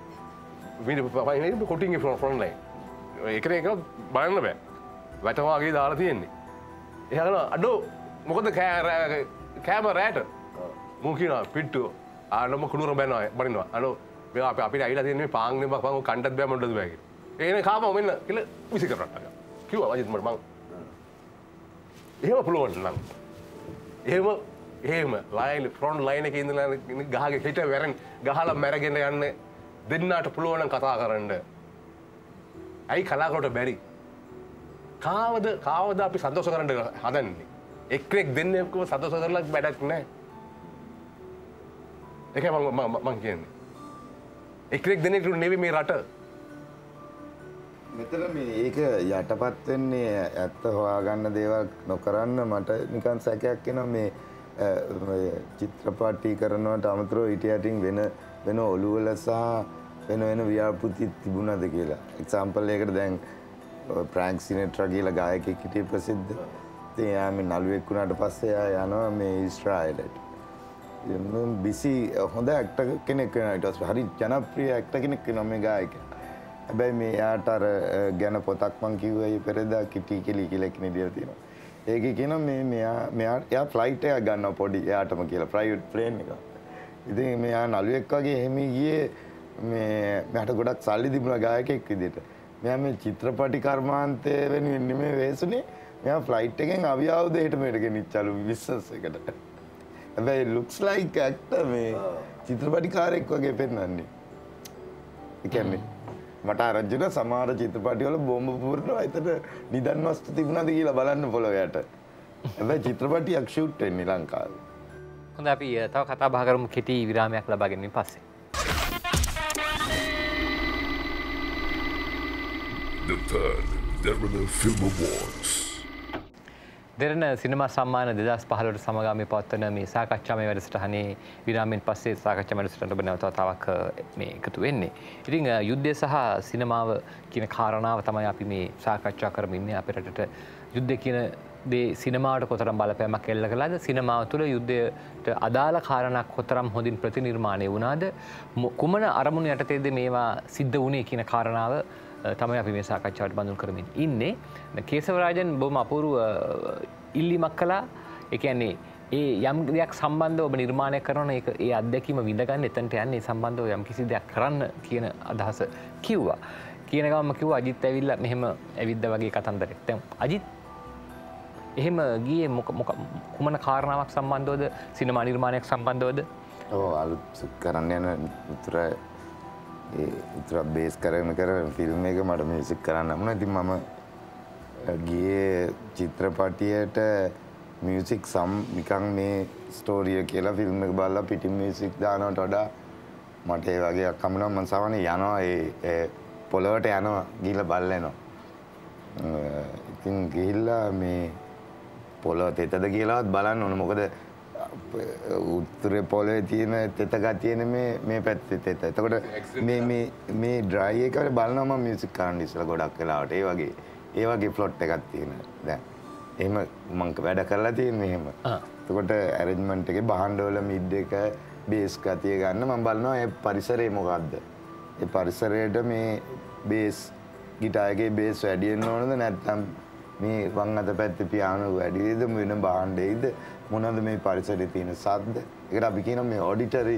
වින කොටින්ගේ ෆ්‍රොන්ට් ලයින්. එකන එක බලන්න බෑ. වැටවාගේ දාලා තියෙන්නේ. එහෙනම් අඩෝ මොකද කෑ කෑම රෑට මූ කියනවා පිට්ටු ආනම කුණුර බැනවා බනිනවා. අඩෝ මේ අපි අපිට ඇවිල්ලා තියෙන්නේ පාන් නේ බං කණ්ඩත් බෑ මොඩද බෑ කියලා. ඒකනේ කාම මෙන්න කියලා විසි කරනවා. කිව්වා අජිත් මට මං එහෙම පුළුවන් නම් එහෙම එහෙම ලයින් ෆ්‍රොන්ට් ලයින් එකේ ඉඳලා ගහගේ හිට වැරෙන් ගහලා මැරගෙන යන්න දෙන්නාට පුළුවන් නම් කතා කරන්න. ඇයි කලාකරට බැරි? කාවද කාවද අපි සන්තෝෂ කරන්න හදන්නේ? එක්කෙනෙක් දෙන්නෙක්ව සන්තෝෂ කරලා වැඩක් නැහැ. ඒකයි මම මම කියන්නේ. එක්කෙනෙක් දෙන්නෙක් නෙවෙයි මේ රට. මෙතන මේ ඒක යටපත් වෙන්නේ ඇත්ත හොයාගන්න දේවල් නොකරන්න මට නිකන් සැකයක් එනවා මේ චිත්‍රපටි කරනවට අමතරව ඊට යටින් වෙන වෙන ඔළුවල සහ වෙන වෙන ව්‍යාපෘති තිබුණාද කියලා. එක්සැම්පල් එකකට දැන් ප්‍රැන්ක් සිනෙට්‍රා කියලා ගායකයෙක් හිටියේ ප්‍රසිද්ධ. ඉතින් එයා මේ නළුවෙක් වුණාට පස්සේ එයා යනවා මේ ඊශ්‍රායලට. මම බිසි හොඳ ඇක්ටර් කෙනෙක් වෙනවා. ඊට පස්සේ හරි ජනප්‍රිය ඇක්ටර් කෙනෙක් වෙනවා මේ ගායකයා. හැබැයි මේ යාට අර ගැන පොතක් මං කිව්වා පෙරේදා කිටි කෙලි කියලා කෙනෙක් දිලා තියෙනවා. ඒකේ කියනවා මේ මෙයා මෙයා එයා ෆ්ලයිට් එකක් ගන්නවා පොඩි එයාටම කියලා ප්‍රයිවට් ප්ලේන් එකක්. ඉතින් මෙයා නළුවෙක් වගේ එහෙම ගියේ මේ මෙයාට ගොඩක් සල්ලි තිබුණා ගායකයෙක් විදිහට. මෙයා මේ චිත්‍රපටි කර්මාන්තය වෙනුවෙන් නෙමෙයි වෙස්ුනේ. මෙයා ෆ්ලයිට් එකෙන් අවියාවුදේට මේට ගෙනිච්චලු බිස්නස් එකට. හැබැයි looks like actor මේ චිත්‍රපටිකාරයෙක් වගේ පෙන්වන්නේ. ඒ කියන්නේ මට අරජුන සමහර චිත්‍රපටිවල බෝම්බ පුරනවා එතන නිදන් වස්තු තිබුණාද කියලා බලන්න පොළොවට. හැබැයි චිත්‍රපටියක් ෂූට් වෙන්නේ ලංකාවේ. හොඳයි අපි තව කතා බහ කරමු කෙටි විරාමයක් ලබා ගැනීම පස්සේ. The third Derana Film Awards. දෙරණ සිනමා සම්මාන දෙදහස් පහළොවට සමගාමී පවත්වන මේ සාකච්ඡාමය වැඩසටහනේ විරාමයෙන් පස්සේ සාකච්ඡා වැඩසටහනට ඔබ නැවත වතාවක් මේ එකතු වෙන්නේ. ඉතින් යුද්ධය සහ සිනමාව කියන කාරණාව තමයි අපි මේ සාකච්ඡා කරමින් ඉන්නේ. අපේ රටට යුද්ධය කියන දේ සිනමාවට කොතරම් බලපෑමක් එල්ල කළාද? සිනමාව තුළ යුද්ධයට අදාළ කාරණා කොතරම් හොඳින් ප්‍රතිනිර්මාණය වුණාද? කුමන අරමුණු යටතේද මේවා සිද්ධ වුණේ කියන කාරණාව තමයි අපි මේ සාකච්ඡාවට බඳුන් කරමින් ඉන්නේ. කේසවරාජන් බොහොම අපූර්ව ඉල්ලීමක් කළා. ඒ කියන්නේ ඒ යම් දෙයක් සම්බන්ධව ඔබ නිර්මාණය කරන එක ඒ අත්දැකීම විඳගන්න එතනට යන්නේ සම්බන්ධව යම් කිසි දෙයක් කරන්න කියන අදහස කිව්වා. කියන ගමන්ම කිව්වා අජිත් ඇවිල්ලා මෙහෙම ඇවිද්දා වගේ කතන්දරයක්. දැන් අජිත් එහෙම ගියේ මොක කුමන කාරණාවක් සම්බන්ධවද? සිනමා නිර්මාණයක් සම්බන්ධවද? ඔව් අලුත් කරන්න යන උතර ඒ උතර බේස් කරගෙන කරන ෆිල්ම් එක මට මියුසික් කරන්න වුණා. ඉතින් මම ගියේ චිත්‍රපටියට මියුසික් සම් නිකන් මේ ස්ටෝරිය කියලා ෆිල්ම් එක බලලා පිටින් මියුසික් දානවට වඩා මට ඒ වගේ අකමනවා. මම සාමාන්‍යයෙන් යනවා ඒ පොළොවට යනවා ගිහලා බලලා එනවා. ඉතින් ගිහිල්ලා මේ පොළොව තෙතද කියලාවත් බලන්න ඕන. මොකද උත්තරේ පොළොවේ තියෙන තෙත ගතිය නෙමේ මේ පැත්තේ තෙත. එතකොට මේ මේ මේ ඩ්‍රයි එක බලනවා මම මියුසික් කරන්න ඉස්සලා ගොඩක් වෙලාවට. ඒ වගේ ඒ වගේ ප්ලොට් එකක් තියෙනවා. දැන් එහෙම මම වැඩ කරලා තියෙන්නේ එහෙම. එතකොට ඇරේන්ජ්මන්ට් එකේ බහඬවල මිඩ් එක බේස් ගතිය ගන්න මම බලනවා ඒ පරිසරය මොකද්ද. ඒ පරිසරයට මේ බේස් ගිටාර් එකේ බේස් වැඩි වෙන්න ඕනද නැත්නම් මේ වම් අත පැත්තේ පියානෝ වැඩිද වෙන බහඬෙයිද මොනවද මේ පරිසරයේ තියෙන සද්ද. ඒකට අපි කියනවා මේ ඔඩිටරි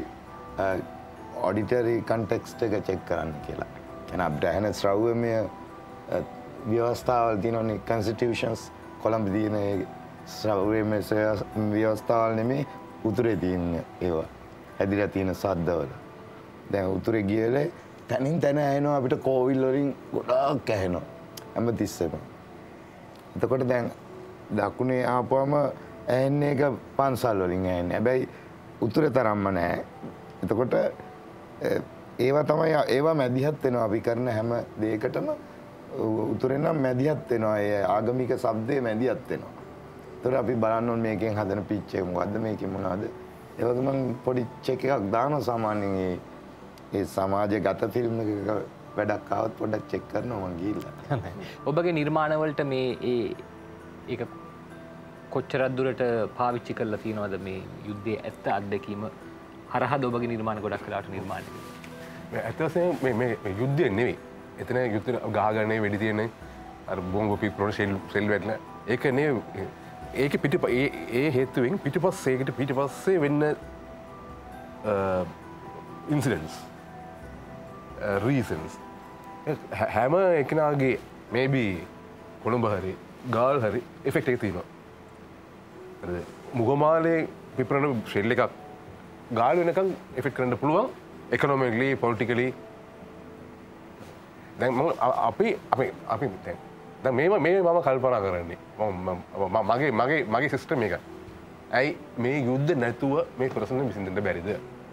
ඔඩිටරි කන්ටෙක්ස්ට් එක චෙක් කරන්න කියලා. එහෙනම් අපිට ඇහෙන ශ්‍රව්‍යමය ව්‍යවස්ථාවල් තියෙනවානේ කන්ස්ටිටියුෂන්ස් කොළඹ තියෙන ඒ ශ්‍රව්‍යමය ව්‍යවස්ථාවල් නෙමේ උතුරේ තියෙන ඒවා. ඇදිලා තියෙන සද්දවල. දැන් උතුරේ ගියලේ තනින් තන ඇහෙනවා අපිට කෝවිල් වලින් ගොඩාක් ඇහෙනවා හැමතිස්සෙම. එතකොට දැන් දකුණේ ආපුවම ඇහෙන්නේ එක පන්සල් වලින් ඇහෙන්නේ. හැබැයි උතුරේ තරම්ම නැහැ. එතකොට ඒවා තමයි ඒවා මැදිහත් වෙනවා අපි කරන හැම දෙයකටම උතුරේ නම් මැදිහත් වෙනවා. ඒ ආගමික શબ્දේ මැදිහත් වෙනවා. ඒතර අපි බලන්න ඕනේ මේකෙන් හදන පිච් එක මොකද්ද මේකේ මොනවද? ඒ වගේ මම පොඩි චෙක් එකක් දානවා සාමාන්‍යයෙන් ඒ ඒ සමාජගත ෆිල්ම් එකක වැඩක් ආවත් පොඩ්ඩක් චෙක් කරනවා මම ගිහිල්ලා. ඔබගේ නිර්මාණවලට මේ ඒ ඒක කොච්චරක් දුරට පාවිච්චි කරලා තියෙනවද මේ යුද්ධයේ ඇත්ත අත්දැකීම හරහාද ඔබගේ නිර්මාණ ගොඩක් වෙලාවට නිර්මාණය වෙන්නේ? ඇත්තවසයෙන් මේ යුද්ධය නෙවෙයි. එතන යුද්ධ ගහගන්නේ වෙඩි තියෙන්නේ අර බෝම්බ පිපුරන ෂෙල් ෂෙල් වැටෙන ඒක නෙවෙයි. ඒක පිටි ඒ ඒ හේතුවෙන් පිටිපස්සේ ඒකට පිටිපස්සේ වෙන්න ඉන්සිඩන්ට්ස් රීසන්ස් හැම එකනාගේ මේබී කොළඹ හරි ගාල් හරි එෆෙක්ට් එක තියෙනවා. මුගමාලේ පිපුරන ෂෙල් එකක් ගාල් වෙනකන් එෆෙක්ට් කරන්න පුළුවන් එකොනොමිකලි පොලිටිකලි. දැන් මම අපි අපි අපි දැන් දැන් මේව මේ මම කල්පනා කරන්නේ මම මගේ මගේ මගේ සිස්ටම් එක. ඇයි මේ යුද්ධ නැතුව මේ ප්‍රශ්න විසඳන්න බැරිද?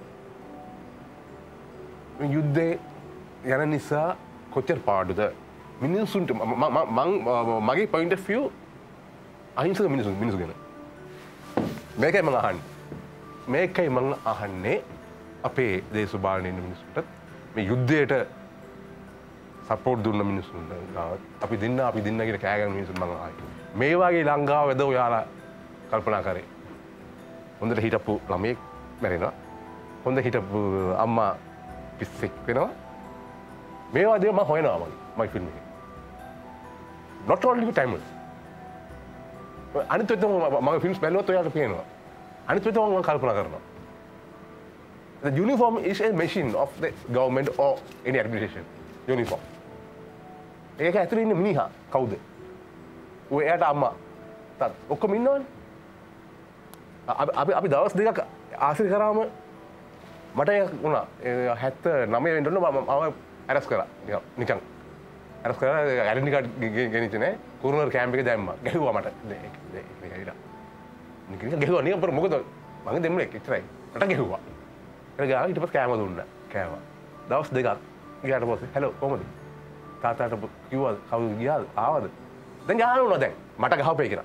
මේ යුද්ධේ යන නිසා කොච්චර පාඩුද මිනිස්සුන්ට මම මගේ පොයින්ට් ඔෆ් view අහිංසක මිනිස්සු මිනිස්සු ගැන මේකයි මම අහන්නේ. මේකයි මම අහන්නේ අපේ දේශපාලන මිනිස්සුන්ට මේ යුද්ධයට සපෝට් දුන්න මිනිස්සුන්ට අපි දෙන්න අපි දෙන්න කියලා කෑ ගන්න මිනිස්සුන් මම ආයි මේ වගේ ලංකාව වැද ඔයාලා කල්පනා කරේ. හොඳට හිටපු ළමයෙක් මැරෙනවා. හොඳ හිටපු අම්මා පිස්සෙක් වෙනවා. මේවා දේ මම හොයනවා මම මයි ෆිල්ම් එකේ. not only for Tamil. අනිත් පැත්තම මගේ ෆිල්ම්ස් බැලුවොත් ඔයාලට පේනවා. අනිත් පැත්තම මම කල්පනා කරනවා. The uniform is a machine of the government or any administration. Uniform. ඒක ඇතුලේ ඉන්න මිනිහා කවුද? ඔය එයාට අම්මා තාත්තා ඔක්කොම ඉන්නවනේ. අපි අපි දවස් දෙකක් ආශ්‍රය කරාම මට ඒක වුණා. හැත්තෑ නවය වෙනකොට මම ඇරස් කරා. නිකන් ඇරස් කරා ඇඩමිට් කාඩ් ගෙනිච්ච නෑ. කුරුනර් කැම්ප් එකේ දැම්මා. ගැහුවා මට. ඒක ඒක ඇවිලා. නිකන් ගැහුවා නිකන් පොර මොකද මගේ දෙම්මලෙක් එච්චරයි. මට ගැහුවා. ඒක ගාලා ඊට පස්සේ කෑම දුන්නා. කෑවා. දවස් දෙකක් ගියාට පස්සේ හැලෝ කොහමද? තාතාට කිව්වා කවුද ගියාද? ආවද? දැන් ගහන්න උනා දැන්. මට ගහපේ කියලා.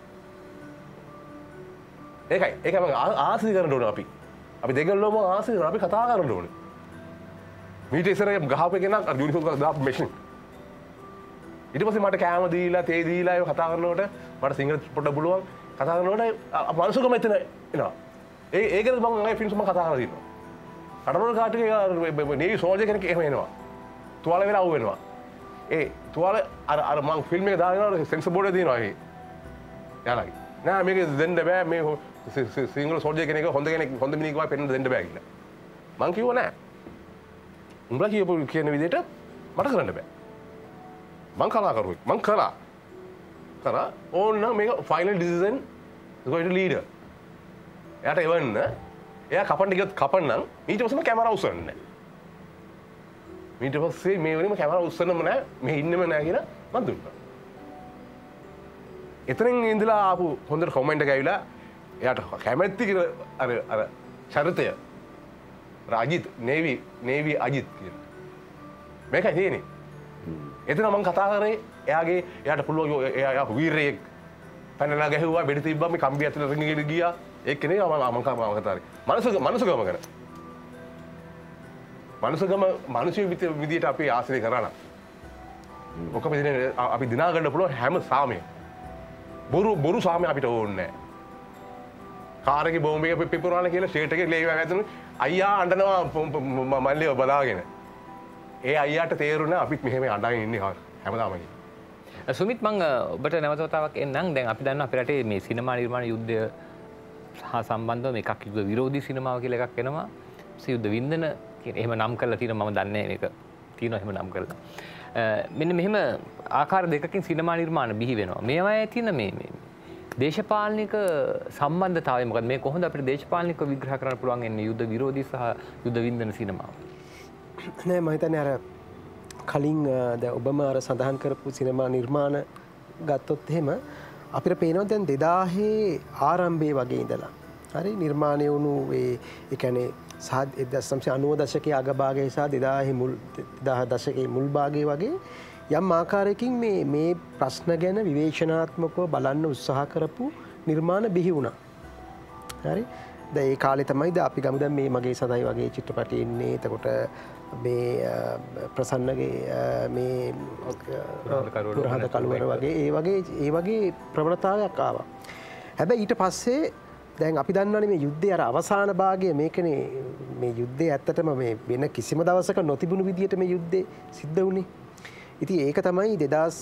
ඒකයි. ඒකයි මම ආශ්‍රය කරන්න ඕනේ අපි. අපි දෙගොල්ලෝම ආශ්‍රය කරලා අපි කතා කරන්න ඕනේ. මීට ඉස්සර ගහපේ කෙනා අර යුනිෆෝම් දාපු මැෂින්. ඊට පස්සේ මට කෑම දීලා තේ දීලා ඒක කතා කරනකොට මට සිංහල පොඩ්ඩක් පුළුවන් කතා කරනකොට මනුස්සකම එතන එනවා. ඒ ඒකද මම මගේ ෆිල්ම්ස් මම කතා කරලා තියෙනවා. කඩරෝල් කාට් එකේ නේවි සෝල්ජර් කෙනෙක් එහෙම එනවා. තුවාල වෙලා අවු වෙනවා. ඒ තුවාල අර අර මම ෆිල්ම් එක දාගෙන සෙන්සර් බෝඩ් එක තියෙනවා ඒ. යාළුවයි. නෑ මේක දෙන්න බෑ මේ සිංහල සෝල්ජර් කෙනෙක් හොඳ කෙනෙක් හොඳ මිනිහෙක් වගේ පෙන්න දෙන්න බෑ කියලා. මං කිව්වා නෑ. උඹලා කියපු කියන විදිහට මට කරන්න බෑ. මං කලාකරුවෙක්. මං කළා. කරා ඕන්න මේක final decision is going to leader. එයාට එවන්න එයා කපන්න ගියොත් කපන්නම් ඊට පස්සේම කැමරා උස්සන්නේ නැහැ. ඊට පස්සේ මේ වෙලෙම කැමරා උස්සන්නම නැහැ මේ ඉන්නෙම නැහැ කියලා මම දුන්නා. එතනින් ඉඳලා ආපු හොඳට කමෙන්ට් එක ඇවිලා එයාට කැමැත්ති කියලා අර අර චරිතය රාජිත් නේවි නේවි අජිත් කියලා. මේකයි තියෙන්නේ. එතන මම කතා කරේ එයාගේ එයාට පුළුවන් එයා වීරයෙක් පැනලා ගැහුවා බෙඩ තිබ්බා මේ කම්බිය ඇතුළට රින්ගගෙන ගියා. ඒක නේ මම මම කතා කරේ. මනසක මනසකම කරා. මනුසකම මනුෂ්‍ය විදියට අපි ආශ්‍රය කරා නම් ඔක්කොම ඉතින් අපි දිනා ගන්න පුළුවන් හැම සාමයක්. බොරු බොරු සාමය අපිට ඕනේ නැහැ. කාර් එකේ බෝම්බ එක පිපුරාන කියලා ෂේට් එකේ ලේ වැදුණු අයියා අඬනවා මල්ලිව බලාගෙන. ඒ අයියාට තේරුණා අපිත් මෙහෙම අඬගෙන ඉන්නේ හැමදාම. සුමිත් මං ඔබට නැවත වතාවක් එන්නම්. දැන් අපි දන්නවා අපේ රටේ මේ සිනමා නිර්මාණ යුද්ධය හා සම්බන්ධව මේකක් යුද්ධ විරෝධී සිනමාව කියලා එකක් එනවා. යුද්ධ වින්දන එහෙම නම් කරලා තියෙනවා මම දන්නේ මේක තියෙනවා එහෙම නම් කරලා. මෙන්න මෙහෙම ආකාර දෙකකින් සිනමා නිර්මාණ බිහි වෙනවා. මේවායේ තියෙන මේ මේ දේශපාලනික සම්බන්ධතාවය මොකද මේ කොහොමද අපිට දේශපාලනිකව විග්‍රහ කරන්න පුළුවන් එන්නේ යුද්ධ විරෝධී සහ යුද්ධ වින්දන සිනමාව? නෑ මම හිතන්නේ අර කලින් දැන් ඔබම අර සඳහන් කරපු සිනමා නිර්මාණ ගත්තොත් එහෙම අපිට පේනවා දැන් දෙදාහේ ආරම්භයේ වගේ ඉඳලා හරි නිර්මාණය වුණු ඒ ඒ කියන්නේ එක්දහස් නවසිය අනූ දශකයේ අගභාගයේ සහ දෙදාහේ මුල් දෙදාහ දශකයේ මුල් භාගයේ වගේ යම් ආකාරයකින් මේ මේ ප්‍රශ්න ගැන විවේචනාත්මකව බලන්න උත්සාහ කරපු නිර්මාණ බිහි වුණා. හරි. දැන් ඒ කාලේ තමයි ද අපි ගමු දැන් මේ මගේ සදයි වගේ චිත්‍රපටි ඉන්නේ. එතකොට මේ ප්‍රසන්නගේ මේ පුරහද කළුවර වගේ ඒ වගේ ඒ වගේ ප්‍රවණතාවයක් ආවා. හැබැයි ඊට පස්සේ දැන් අපි දන්නවනේ මේ යුද්ධයේ අර අවසාන භාගය මේකනේ මේ යුද්ධය ඇත්තටම මේ වෙන කිසිම දවසක නොතිබුණු විදියට මේ යුද්ධේ සිද්ධ වුණේ. ඉතින් ඒක තමයි දෙදාස්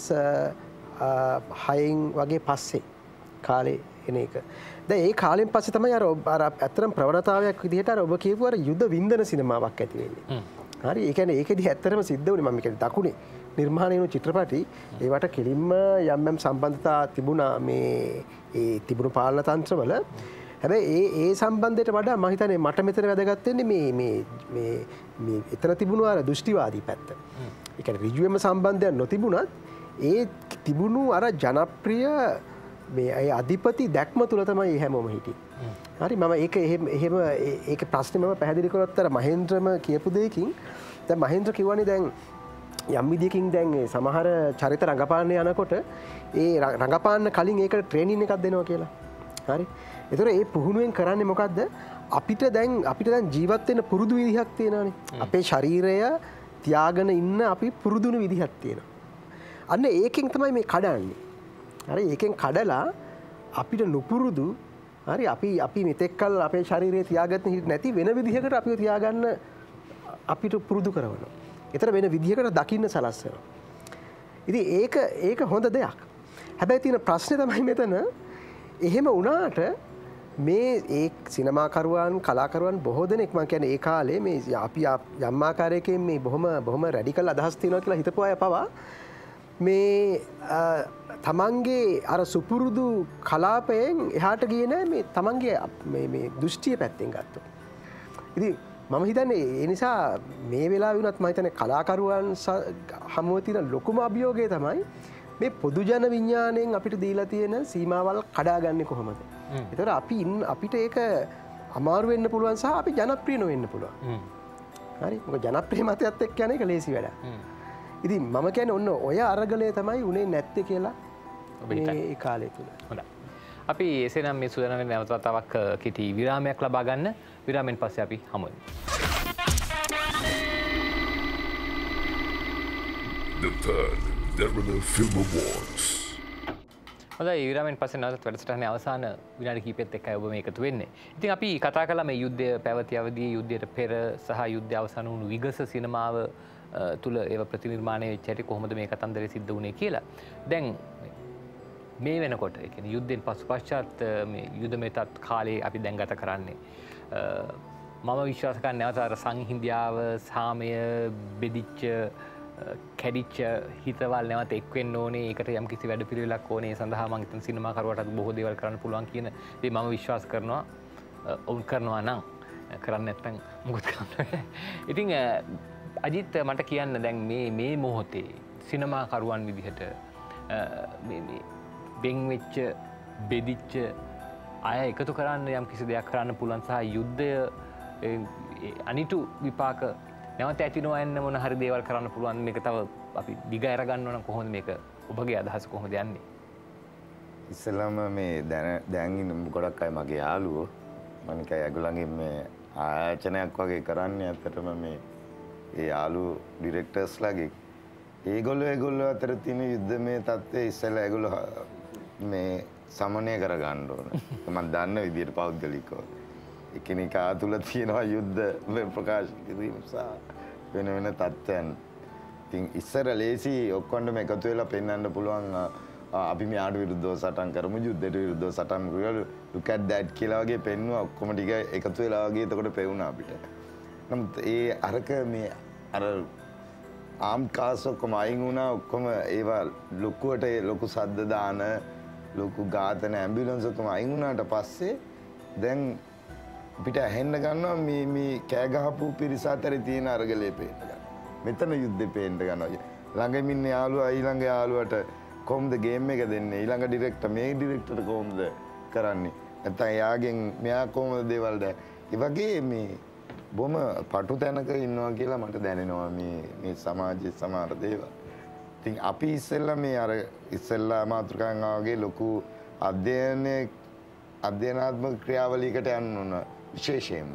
හයෙන් වගේ පස්සේ කාලේ එන එක. දැන් ඒ කාලෙන් පස්සේ තමයි අර අර ඇත්තටම ප්‍රවණතාවයක් විදිහට අර ඔබ කියපු අර යුද වින්දන සිනමාවක් ඇති වෙන්නේ. හරි. ඒ කියන්නේ ඒකෙදි ඇත්තටම සිද්ධ වුණේ මම කියන්නේ දකුණේ නිර්මාණය වුණු චිත්‍රපටි ඒවට කෙලින්ම යම් යම් සම්බන්ධතා තිබුණා මේ ඒ තිබුණු පාලන තන්ත්‍රවල. හැබැයි ඒ ඒ සම්බන්ධයට වඩා මම හිතන්නේ මට මෙතන වැදගත් වෙන්නේ මේ මේ මේ මේ එතන තිබුණු අර දෘෂ්ටිවාදී පැත්ත. ඒ කියන්නේ ඍජුවම සම්බන්ධයක් නොතිබුණත් ඒ තිබුණු අර ජනප්‍රිය මේ අය අධිපති දැක්ම තුළ තමයි හැමෝම හිටියේ. හරි මම ඒක එහෙම එහෙම ඒක ප්‍රශ්නේ මම පැහැදිලි කරොත් අර මහේන්ද්‍රම කියපු දෙයකින් දැන් මහේන්ද්‍ර කිව්වනේ දැන් යම් විදියකින් දැන් ඒ සමහර චරිත රඟපාන්න යනකොට ඒ රඟපාන්න කලින් ඒකට ට්‍රේනින් එකක් දෙනවා කියලා. හරි. ඒතර ඒ පුහුණුවෙන් කරන්නේ මොකද්ද? අපිට දැන් අපිට දැන් ජීවත් වෙන්න පුරුදු විදිහක් තියෙනවානේ. අපේ ශරීරය තියාගෙන ඉන්න අපි පුරුදුණු විදිහක් තියෙනවා. අන්න ඒකෙන් තමයි මේ කඩන්නේ. හරි ඒකෙන් කඩලා අපිට නුපුරුදු හරි අපි අපි මෙතෙක් කල් අපේ ශරීරය තියාගන්න නැති වෙන විදිහකට අපිව තියාගන්න අපිට පුරුදු කරනවා. ඒතර වෙන විදිහකට දකින්න සලස්සනවා. ඉතින් ඒක ඒක හොඳ දෙයක්. හැබැයි තියෙන ප්‍රශ්නේ තමයි මෙතන එහෙම වුණාට මේ ඒ සිනමාකරුවන් කලාකරුවන් බොහෝ දෙනෙක් මම කියන්නේ ඒ කාලේ මේ අපි යම් ආකාරයකින් මේ බොහොම බොහොම රැඩිකල් අදහස් තියෙනවා කියලා හිතපු අය පවා මේ තමන්ගේ අර සුපුරුදු කලාපයෙන් එහාට ගියේ නැහැ මේ තමන්ගේ මේ මේ දෘෂ්ටිය පැත්තෙන් ගත්තොත්. ඉතින් මම හිතන්නේ ඒ නිසා මේ වෙලාවේ වුණත් මම හිතන්නේ කලාකරුවන් හමුවේ තියෙන ලොකුම අභියෝගය තමයි මේ පොදු ජන විඥාණයෙන් අපිට දීලා තියෙන සීමාවල් කඩාගන්නේ කොහොමද? ඒතර අපි අපිට ඒක අමාරු වෙන්න පුළුවන් සහ අපි ජනප්‍රිය නොවෙන්න පුළුවන්. හරි? මොකද ජනප්‍රිය මතයත් එක්ක යන එක ලේසි වැඩක්. ඉතින් මම කියන්නේ ඔන්න ඔය අරගලය තමයි උනේ නැත්තේ කියලා මේ කාලය තුල. හොඳයි. අපි එසේනම් මේ සූදානම් වෙන නැවත වතාවක් කිටි විරාමයක් ලබා ගන්න. විරාමෙන් පස්සේ අපි හමු වෙමු. The third Derana Film Awards. හොඳයි විරාමෙන් පස්සේ නැවතත් වැඩසටහනේ අවසාන විනාඩි කිහිපෙත් එක්කයි ඔබ මේක එකතු වෙන්නේ. ඉතින් අපි කතා කළා මේ යුද්ධය පැවති අවදී යුද්ධයට පෙර සහ යුද්ධය අවසන් වුණු විගස සිනමාව තුල ඒව ප්‍රතිනිර්මාණය වෙච්ච හැටි කොහොමද මේ කතන්දරේ සිද්ධ වුණේ කියලා. දැන් මේ වෙනකොට ඒ කියන්නේ යුද්ධෙන් පසු පශ්චාත් මේ යුද මෙතත් කාලේ අපි දැන් ගත කරන්නේ මම විශ්වාස කරන්නේ නැවත අර සංහිඳියාව සාමය බෙදිච්ච කැඩිච්ච හිතවල් නැවත එක් වෙන්න ඕනේ. ඒකට යම් කිසි වැඩ පිළිවෙලක් ඕනේ. ඒ සඳහා මම හිතන සිනමාකරුවටත් බොහෝ දේවල් කරන්න පුළුවන් කියන දේ මම විශ්වාස කරනවා. ඔවුන් කරනවා නම් කරන්නේ නැත්නම් මොකද කරන්නේ. ඉතින් අජිත් මට කියන්න දැන් මේ මේ මොහොතේ සිනමාකරුවන් විදිහට මේ මේ බෙන් වෙච්ච බෙදිච්ච අය එකතු කරන්න යම් කිසි දෙයක් කරන්න පුළුවන් සහ යුද්ධය අනිතු විපාක නැවත ඇති නොවන්න මොන හරි දේවල් කරන්න පුළුවන් මේක තව අපි දිග අර ගන්න ඕන කොහොමද මේක ඔබගේ අදහස කොහොමද යන්නේ? ඉස්සෙල්ලාම මේ දැන් දැන් ඉන්න ගොඩක් අය මගේ යාළුවෝ මම කයි ඒගොල්ලන්ගේ මේ ආයතනයක් වගේ කරන්නේ අතරම මේ ඒ යාළු ඩිරෙක්ටර්ස්ලාගේ ඒගොල්ලෝ ඒගොල්ලෝ අතර තියෙන යුද්ධමය තත්ත්වය ඉස්සෙල්ලා ඒගොල්ලෝ මේ සමනය කරගන්න ඕන. මම දන්න විදිහට පෞද්ගලිකව එකිනෙකා තුල තියෙනවා යුද්ධ ප්‍රකාශ කිරීම සහ වෙන වෙන තත්ත්වයන්. ඉතින් ඉස්සර ලේසි ඔක්කොන්ටම එකතු වෙලා පෙන්වන්න පුළුවන් අපි මෙයාට විරුද්ධව සටන් කරමු යුද්ධයට විරුද්ධව සටන් කරමු look at that කියලා වගේ පෙන්වුවා ඔක්කොම ටික එකතු වෙලා වගේ එතකොට පෙවුණා අපිට. නමුත් ඒ අරක මේ අර ආම් කාස් ඔක්කොම අයින් වුණා ඔක්කොම ඒවා ලොකුවට ලොකු සද්ද දාන ලොකු ඝාතන ඇම්බියුලන්ස් ඔක්කොම අයින් වුණාට පස්සේ දැන් අපිට ඇහෙන්න ගන්නවා මේ මේ කෑ ගහපු පිරිස අතරේ තියෙන අරගලේ පේන්න ගන්නවා. මෙතන යුද්ධේ පේන්න ගන්නවා. ළඟම ඉන්න යාළුවා ඊළඟ යාළුවට කොහොමද ගේම් එක දෙන්නේ? ඊළඟ ඩිරෙක්ටර් මේ ඩිරෙක්ටර් කොහොමද කරන්නේ? නැත්නම් එයාගෙන් මෙයා කොහොමද දේවල් දැන් ඒ වගේ මේ බොහොම පටු තැනක ඉන්නවා කියලා මට දැනෙනවා මේ මේ සමාජයේ සමහර දේවල්. ඉතින් අපි ඉස්සෙල්ලා මේ අර ඉස්සෙල්ලා මාතෘකාවෙන් ආවගේ ලොකු අධ්‍යයනයේ අධ්‍යයනාත්මක ක්‍රියාවලියකට යන්න ඕන විශේෂයෙන්ම.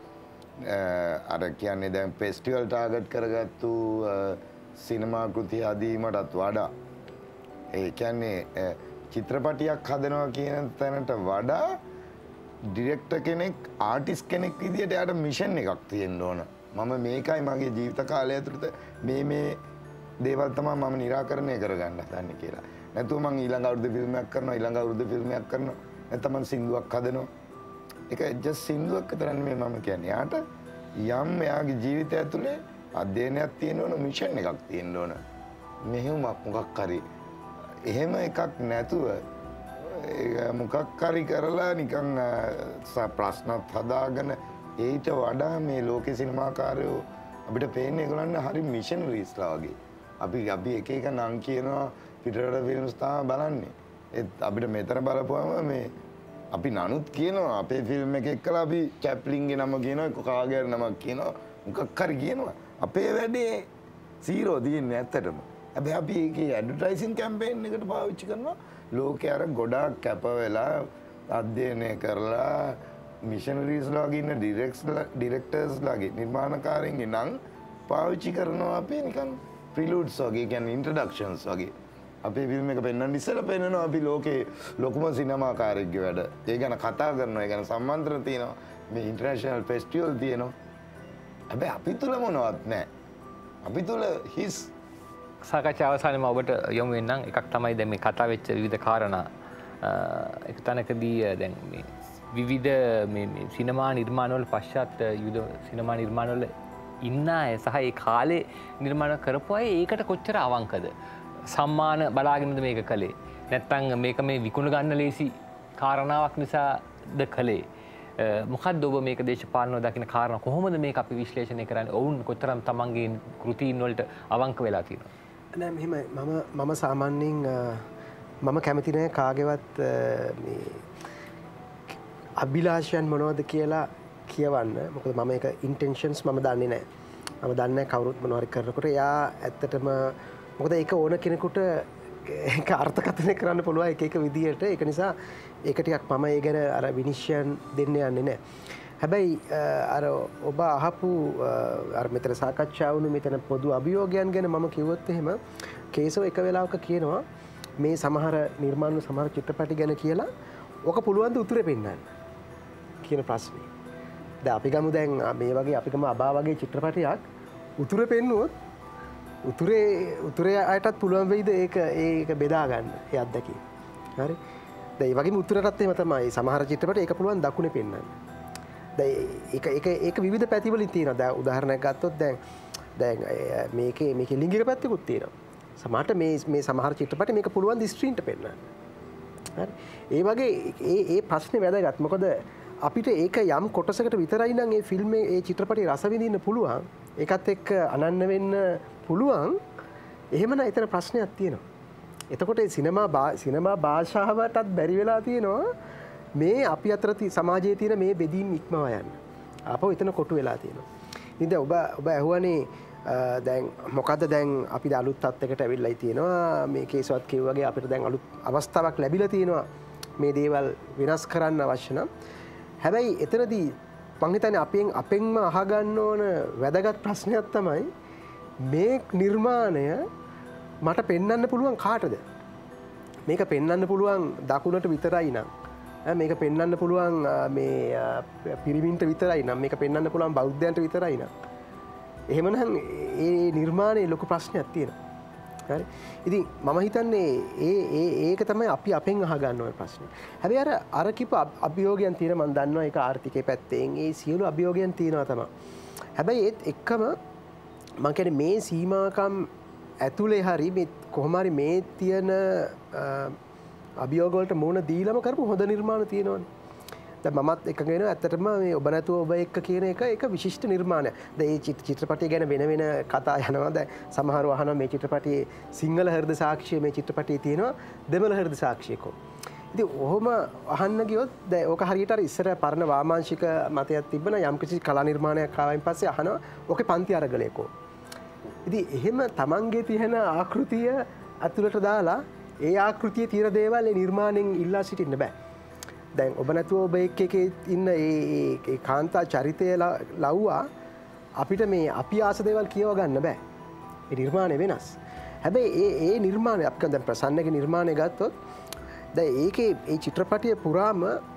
අර කියන්නේ දැන් ෆෙස්ටිවල් ටාගට් කරගත්තු සිනමා කෘති අදීමටත් වඩා ඒ කියන්නේ චිත්‍රපටියක් හදනවා කියන තැනට වඩා ඩිරෙක්ටර් කෙනෙක් ආටිස්ට් කෙනෙක් විදියට එයාට මිෂන් එකක් තියෙන්න ඕන. මම මේකයි මගේ ජීවිත කාලය ඇතුළත මේ මේ දේවල් තමයි මම निराකරණය කරගන්න හදන්නේ කියලා. නැතුව මම ඊළඟ අවුරුද්ද ෆිල්ම් එකක් කරනවා ඊළඟ අවුරුද්ද ෆිල්ම් එකක් කරනවා නැත්නම් මම සින්දුවක් හදනවා. ඒක ජස්ට් සින්දුවක් විතර නෙමෙයි මම කියන්නේ. යාට යම් එයාගේ ජීවිතය ඇතුලේ අධ්‍යයනයක් තියෙන්න ඕන මිෂන් එකක් තියෙන්න ඕන. මෙහෙම මොකක් හරි එහෙම එකක් නැතුව මොකක් හරි කරලා නිකන් ප්‍රශ්නත් හදාගෙන ඊට වඩා මේ ලෝකේ සිනමාකාරයෝ අපිට පේන්නේ ඒගොල්ලන් හරි මිෂනරිස්ලා වගේ. අපි අපි එක එක නම් කියනවා පිටරට ෆිල්ම්ස් තමයි බලන්නේ. ඒත් අපිට මෙතන බලපුවම මේ අපි නනුත් කියනවා අපේ ෆිල්ම් එක එක්කලා අපි චැප්ලින්ගේ නම කියනවා එක්ක කාගේ නමක් කියනවා මොකක් හරි කියනවා. අපේ වැඩේ සීරෝ දින්නේ ඇත්තටම. හැබැයි අපි ඒකේ ඇඩ්වර්ටයිසින් කැම්පේන් එකට පාවිච්චි කරනවා ලෝකේ අර ගොඩාක් කැප වෙලා අධ්‍යයනය කරලා මිෂනරීස්ලා වගේ ඉන්න ඩිරෙක්ටර්ස්ලා වගේ නිර්මාණකාරයන්ගේ නම් පාවිච්චි කරනවා අපි නිකන් ප්‍රිලූඩ්ස් වගේ කියන්නේ ඉන්ට්‍රොඩක්ෂන්ස් වගේ. අපේ ෆිල්ම් එක පෙන්වන්න ඉස්සෙල්ලා පෙන්වනවා අපි ලෝකේ ලොකුම සිනමාකාරයෙක්ගේ වැඩ. ඒ ගැන කතා කරනවා, ඒ ගැන සම්මන්ත්‍රණ තියෙනවා, මේ ඉන්ටර්නැෂනල් ෆෙස්ටිවල් තියෙනවා. හැබැයි අපි තුල මොනවත් නැහැ. අපි තුල හිස් සාකච්ඡා අවසානයේම ඔබට යොමු වෙන්නම් එකක් තමයි දැන් මේ කතා වෙච්ච විවිධ කාරණා එක තැනකදී දැන් මේ විවිධ මේ මේ සිනමා නිර්මාණවල පශ්චාත් යුද සිනමා කාර්යනිර්මාණවල ඉන්න අය සහ ඒ කාලේ නිර්මාණ කරපු අය ඒකට කොච්චර අවංකද? සම්මාන බලාගෙනද මේක කළේ? නැත්නම් මේක මේ විකුණ ගන්න ලේසි කාරණාවක් නිසාද කළේ? මොකක්ද ඔබ මේක දේශපාලනව දකින්න කාරණා කොහොමද මේක අපි විශ්ලේෂණය කරන්නේ? ඔවුන් කොතරම් තමන්ගේ කෘතීන් වලට අවංක වෙලා තියෙනවද? නෑ මෙහෙමයි මම මම සාමාන්‍යයෙන් මම කැමති නෑ කාගේවත් මේ අභිලාෂයන් මොනවද කියලා කියවන්න. මොකද මම ඒක ඉන්ටෙන්ෂන්ස් මම දන්නේ නෑ. මම දන්නේ නෑ කවුරුත් මොනවා හරි කරනකොට එයා ඇත්තටම මොකද ඒක ඕන කෙනෙකුට ඒක අර්ථකථනය කරන්න පුළුවන් එක එක විදියට. ඒක නිසා ඒක ටිකක් මම ඒ ගැන අර විනිශ්චයන් දෙන්න යන්නේ නෑ. හැබැයි අර ඔබ අහපු අර මෙතන සාකච්ඡා වුණු මෙතන පොදු අභියෝගයන් ගැන මම කිව්වොත් එහෙම කේසව එක වෙලාවක කියනවා මේ සමහර නිර්මාණ සමහර චිත්‍රපටි ගැන කියලා ඔක පුළුවන් ද උතුරේ පෙන්නන්න කියන ප්‍රශ්නේ. දැන් අපි ගමු දැන් මේ වගේ අපි ගමු අබා වගේ චිත්‍රපටයක් උතුරේ පෙන්නුවොත් උතුරේ උතුරේ අයටත් පුළුවන් වෙයිද ඒක ඒක බෙදා ගන්න ඒ අත්දැකීම. හරි. දැන් ඒ වගේම උතුරටත් එහෙම තමයි සමහර චිත්‍රපට ඒක පුළුවන් දකුණේ පෙන්වන්න. දැන් ඒක ඒක ඒක විවිධ පැතිවලින් තියෙනවා. දැන් උදාහරණයක් ගත්තොත් දැන් දැන් මේකේ මේකේ ලිංගික පැත්තකුත් තියෙනවා. සමහරට මේ මේ සමහර චිත්‍රපට මේක පුළුවන් ද ස්ක්‍රීන්ට පෙන්වන්න. හරි. ඒ වගේ ඒ ඒ ප්‍රශ්නේ වැදගත්. මොකද අපිට ඒක යම් කොටසකට විතරයි නම් ඒ ෆිල්ම් ඒ චිත්‍රපටි රස විඳින්න පුළුවන්. ඒකත් එක්ක අනන්න වෙන්න පුළුවන්. එහෙමනම් එතන ප්‍රශ්නයක් තියෙනවා. එතකොට සිනමා සිනමා භාෂාවටත් බැරි වෙලා තියෙනවා මේ අපි අතර සමාජයේ තියෙන මේ බෙදීම් ඉක්මවා යන්න. ආපහු එතන කොටු වෙලා තියෙනවා. ඉතින් ඔබ ඔබ ඇහුවනේ දැන් මොකද්ද දැන් අපි අලුත් තත්යකට ඇවිල්ලායි තියෙනවා. මේ කේසවත් කිව්වා වගේ අපිට දැන් අලුත් අවස්ථාවක් ලැබිලා තියෙනවා මේ දේවල් වෙනස් කරන්න අවශ්‍ය නම්. හැබැයි එතනදී මං හිතන්නේ අපෙන් අපෙන්ම අහගන්න ඕන වැදගත් ප්‍රශ්නයක් තමයි මේ නිර්මාණය මට පෙන්වන්න පුළුවන් කාටද? මේක පෙන්වන්න පුළුවන් දකුණට විතරයි නම් මේක පෙන්වන්න පුළුවන් මේ පිරිමින්ට විතරයි නම් මේක පෙන්වන්න පුළුවන් බෞද්ධයන්ට විතරයි නම් එහෙමනම් ඒ නිර්මාණයේ ලොකු ප්‍රශ්නයක් තියෙනවා. හරි. ඉතින් මම හිතන්නේ ඒ ඒ ඒක තමයි අපි අපෙන් අහගන්න ඕන ප්‍රශ්නේ. හැබැයි අර අර කිප අභියෝගයන් තියෙන මම දන්නවා ඒක ආර්ථිකයේ පැත්තෙන් ඒ සියලු අභියෝගයන් තියෙනවා තමයි. හැබැයි ඒත් එක්කම මම කියන්නේ මේ සීමාකම් ඇතුලේ හරි මේ කොහොම හරි මේ තියෙන අභියෝග වලට මුහුණ දීලම කරපු හොඳ නිර්මාණ තියෙනවනේ. දැන් මමත් එකඟ වෙනවා ඇත්තටම මේ ඔබ නැතුව ඔබ එක්ක කියන එක ඒක විශිෂ්ට නිර්මාණයක්. දැන් මේ චිත්‍රපටය ගැන වෙන වෙන කතා යනවා. දැන් සමහරව අහනවා මේ චිත්‍රපටයේ සිංහල හෘද සාක්ෂිය මේ චිත්‍රපටයේ තියෙනවා දෙමළ හෘද සාක්ෂිය කො. ඉතින් ඔහොම අහන්න ගියොත් දැන් ඕක හරියට අර ඉස්සර පරණ වාමාංශික මතයක් තිබ්බන යම් කිසි කලා නිර්මාණයක් ආවයින් පස්සේ අහනවා ඕකේ පන්ති අරගලය කො. ඉතින් එහෙම තමන්ගේ තියෙන ආකෘතිය අතුලට දාලා ඒ ආකෘතියේ තියෙන දේවල් ඒ නිර්මාණයෙන් ඉල්ලා සිටින්න බෑ. දැන් ඔබ නැතුව ඔබ එක්ක එකේ ඉන්න ඒ කාන්තා චරිතය ලව්වා අපිට මේ අපි ආස දේවල් කියව ගන්න බෑ. ඒ නිර්මාණය වෙනස්. හැබැයි ඒ ඒ නිර්මාණය අපිට දැන් ප්‍රසන්නගේ නිර්මාණය ගත්තොත් දැන් ඒකේ ඒ චිත්‍රපටිය පුරාම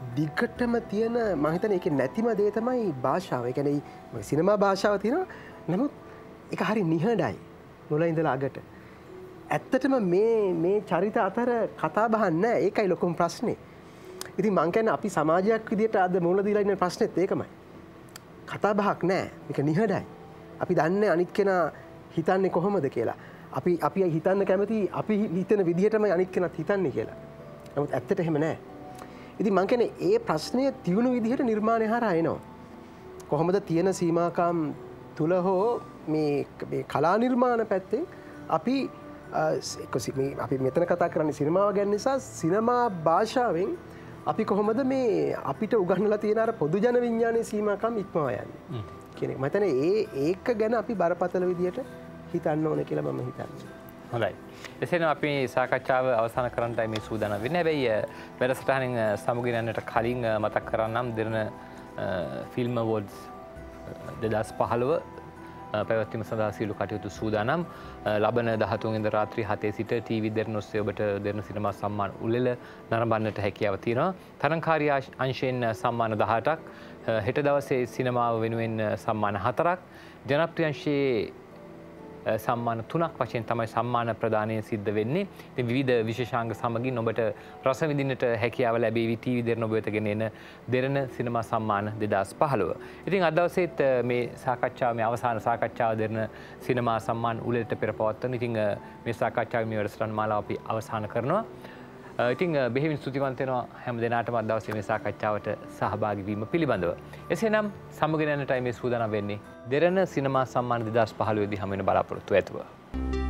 දිගටම තියෙන මම හිතන්නේ ඒකේ නැතිම දේ තමයි භාෂාව. ඒ කියන්නේ සිනමා භාෂාව තියෙනවා. නමුත් ඒක හරි නිහඬයි. මුල ඉඳලා අගට. ඇත්තටම මේ මේ චරිත අතර කතා බහක් නැහැ. ඒකයි ලොකුම ප්‍රශ්නේ. ඉතින් මං කියන්නේ අපි සමාජයක් විදියට අද මුල දීලා ඉන්න ප්‍රශ්නේත් ඒකමයි. කතා බහක් නැහැ. මේක නිහඬයි. අපි දන්නේ අනිත් කෙනා හිතන්නේ කොහොමද කියලා. අපි අපි හිතන්න කැමති අපි හිතන විදිහටම අනිත් කෙනාත් හිතන්නේ කියලා. නමුත් ඇත්තට එහෙම නැහැ. ඉතින් මං කියන්නේ ඒ ප්‍රශ්නය තියුණු විදිහට නිර්මාණය හරහා එනවා. කොහොමද තියෙන සීමාකම් තුල හෝ මේ මේ කලා නිර්මාණ පැත්තෙන් අපි අපි මෙතන කතා කරන්නේ සිනමාව ගැන නිසා සිනමා භාෂාවෙන් අපි කොහොමද මේ අපිට උගන්වලා තියෙන අර පොදු ජන විඥානයේ සීමාකම් ඉක්මවා යන්නේ කියන එක. මම හිතන්නේ ඒ ඒක ගැන අපි බරපතල විදියට හිතන්න ඕනේ කියලා මම හිතන්නේ. හොඳයි. එසේනම් අපි සාකච්ඡාව අවසන් කරන්නයි මේ සූදානම් වෙන්නේ. හැබැයි වැඩසටහනින් සමුගෙන යන්නට කලින් මතක් කරන්නම් දෙරණ ෆිල්ම් අවෝඩ්ස් දෙදහස් පහළොව පැවැත්වීම සඳහා සියලු කටයුතු සූදානම්. ලබන දහතුන් වෙනිදා රාත්‍රී හතේ සිට ටීවී දෙරණ ඔස්සේ ඔබට දෙරණ සිනමා සම්මාන උළෙල නරඹන්නට හැකියාව තියෙනවා. තරංකාරී අංශයෙන් සම්මාන දහඅටක්, හෙට දවසේ සිනමාව වෙනුවෙන් සම්මාන හතරක්, ජනප්‍රිය අංශයේ සම්මාන තුනක් වශයෙන් තමයි සම්මාන ප්‍රදානය සිද්ධ වෙන්නේ. ඉතින් විවිධ විශේෂාංග සමගින් ඔබට රස විඳින්නට හැකියාව ලැබේවි ටීවී දෙරණ ඔබ වෙත ගෙන එන දෙරණ සිනමා සම්මාන දෙදහස් පහළොව. ඉතින් අද දවසේත් මේ සාකච්ඡාව මේ අවසාන සාකච්ඡාව දෙරණ සිනමා සම්මාන උළෙලට පෙර පවත්වන. ඉතින් මේ සාකච්ඡාවේ මේ වැඩසටහන මාලාව අපි අවසන් කරනවා. ඉතින් බෙහෙවින් ස්තුතිවන්ත වෙනවා හැම දිනාටම අද දවසේ මේ සාකච්ඡාවට සහභාගී වීම පිළිබඳව. එසේනම් සමුගෙන යන්නටයි මේ සූදානම් වෙන්නේ. දෙරණ සිනමා සම්මාන දෙදහස් පහළොව දී හමු වෙන බලාපොරොත්තු ඇතුව.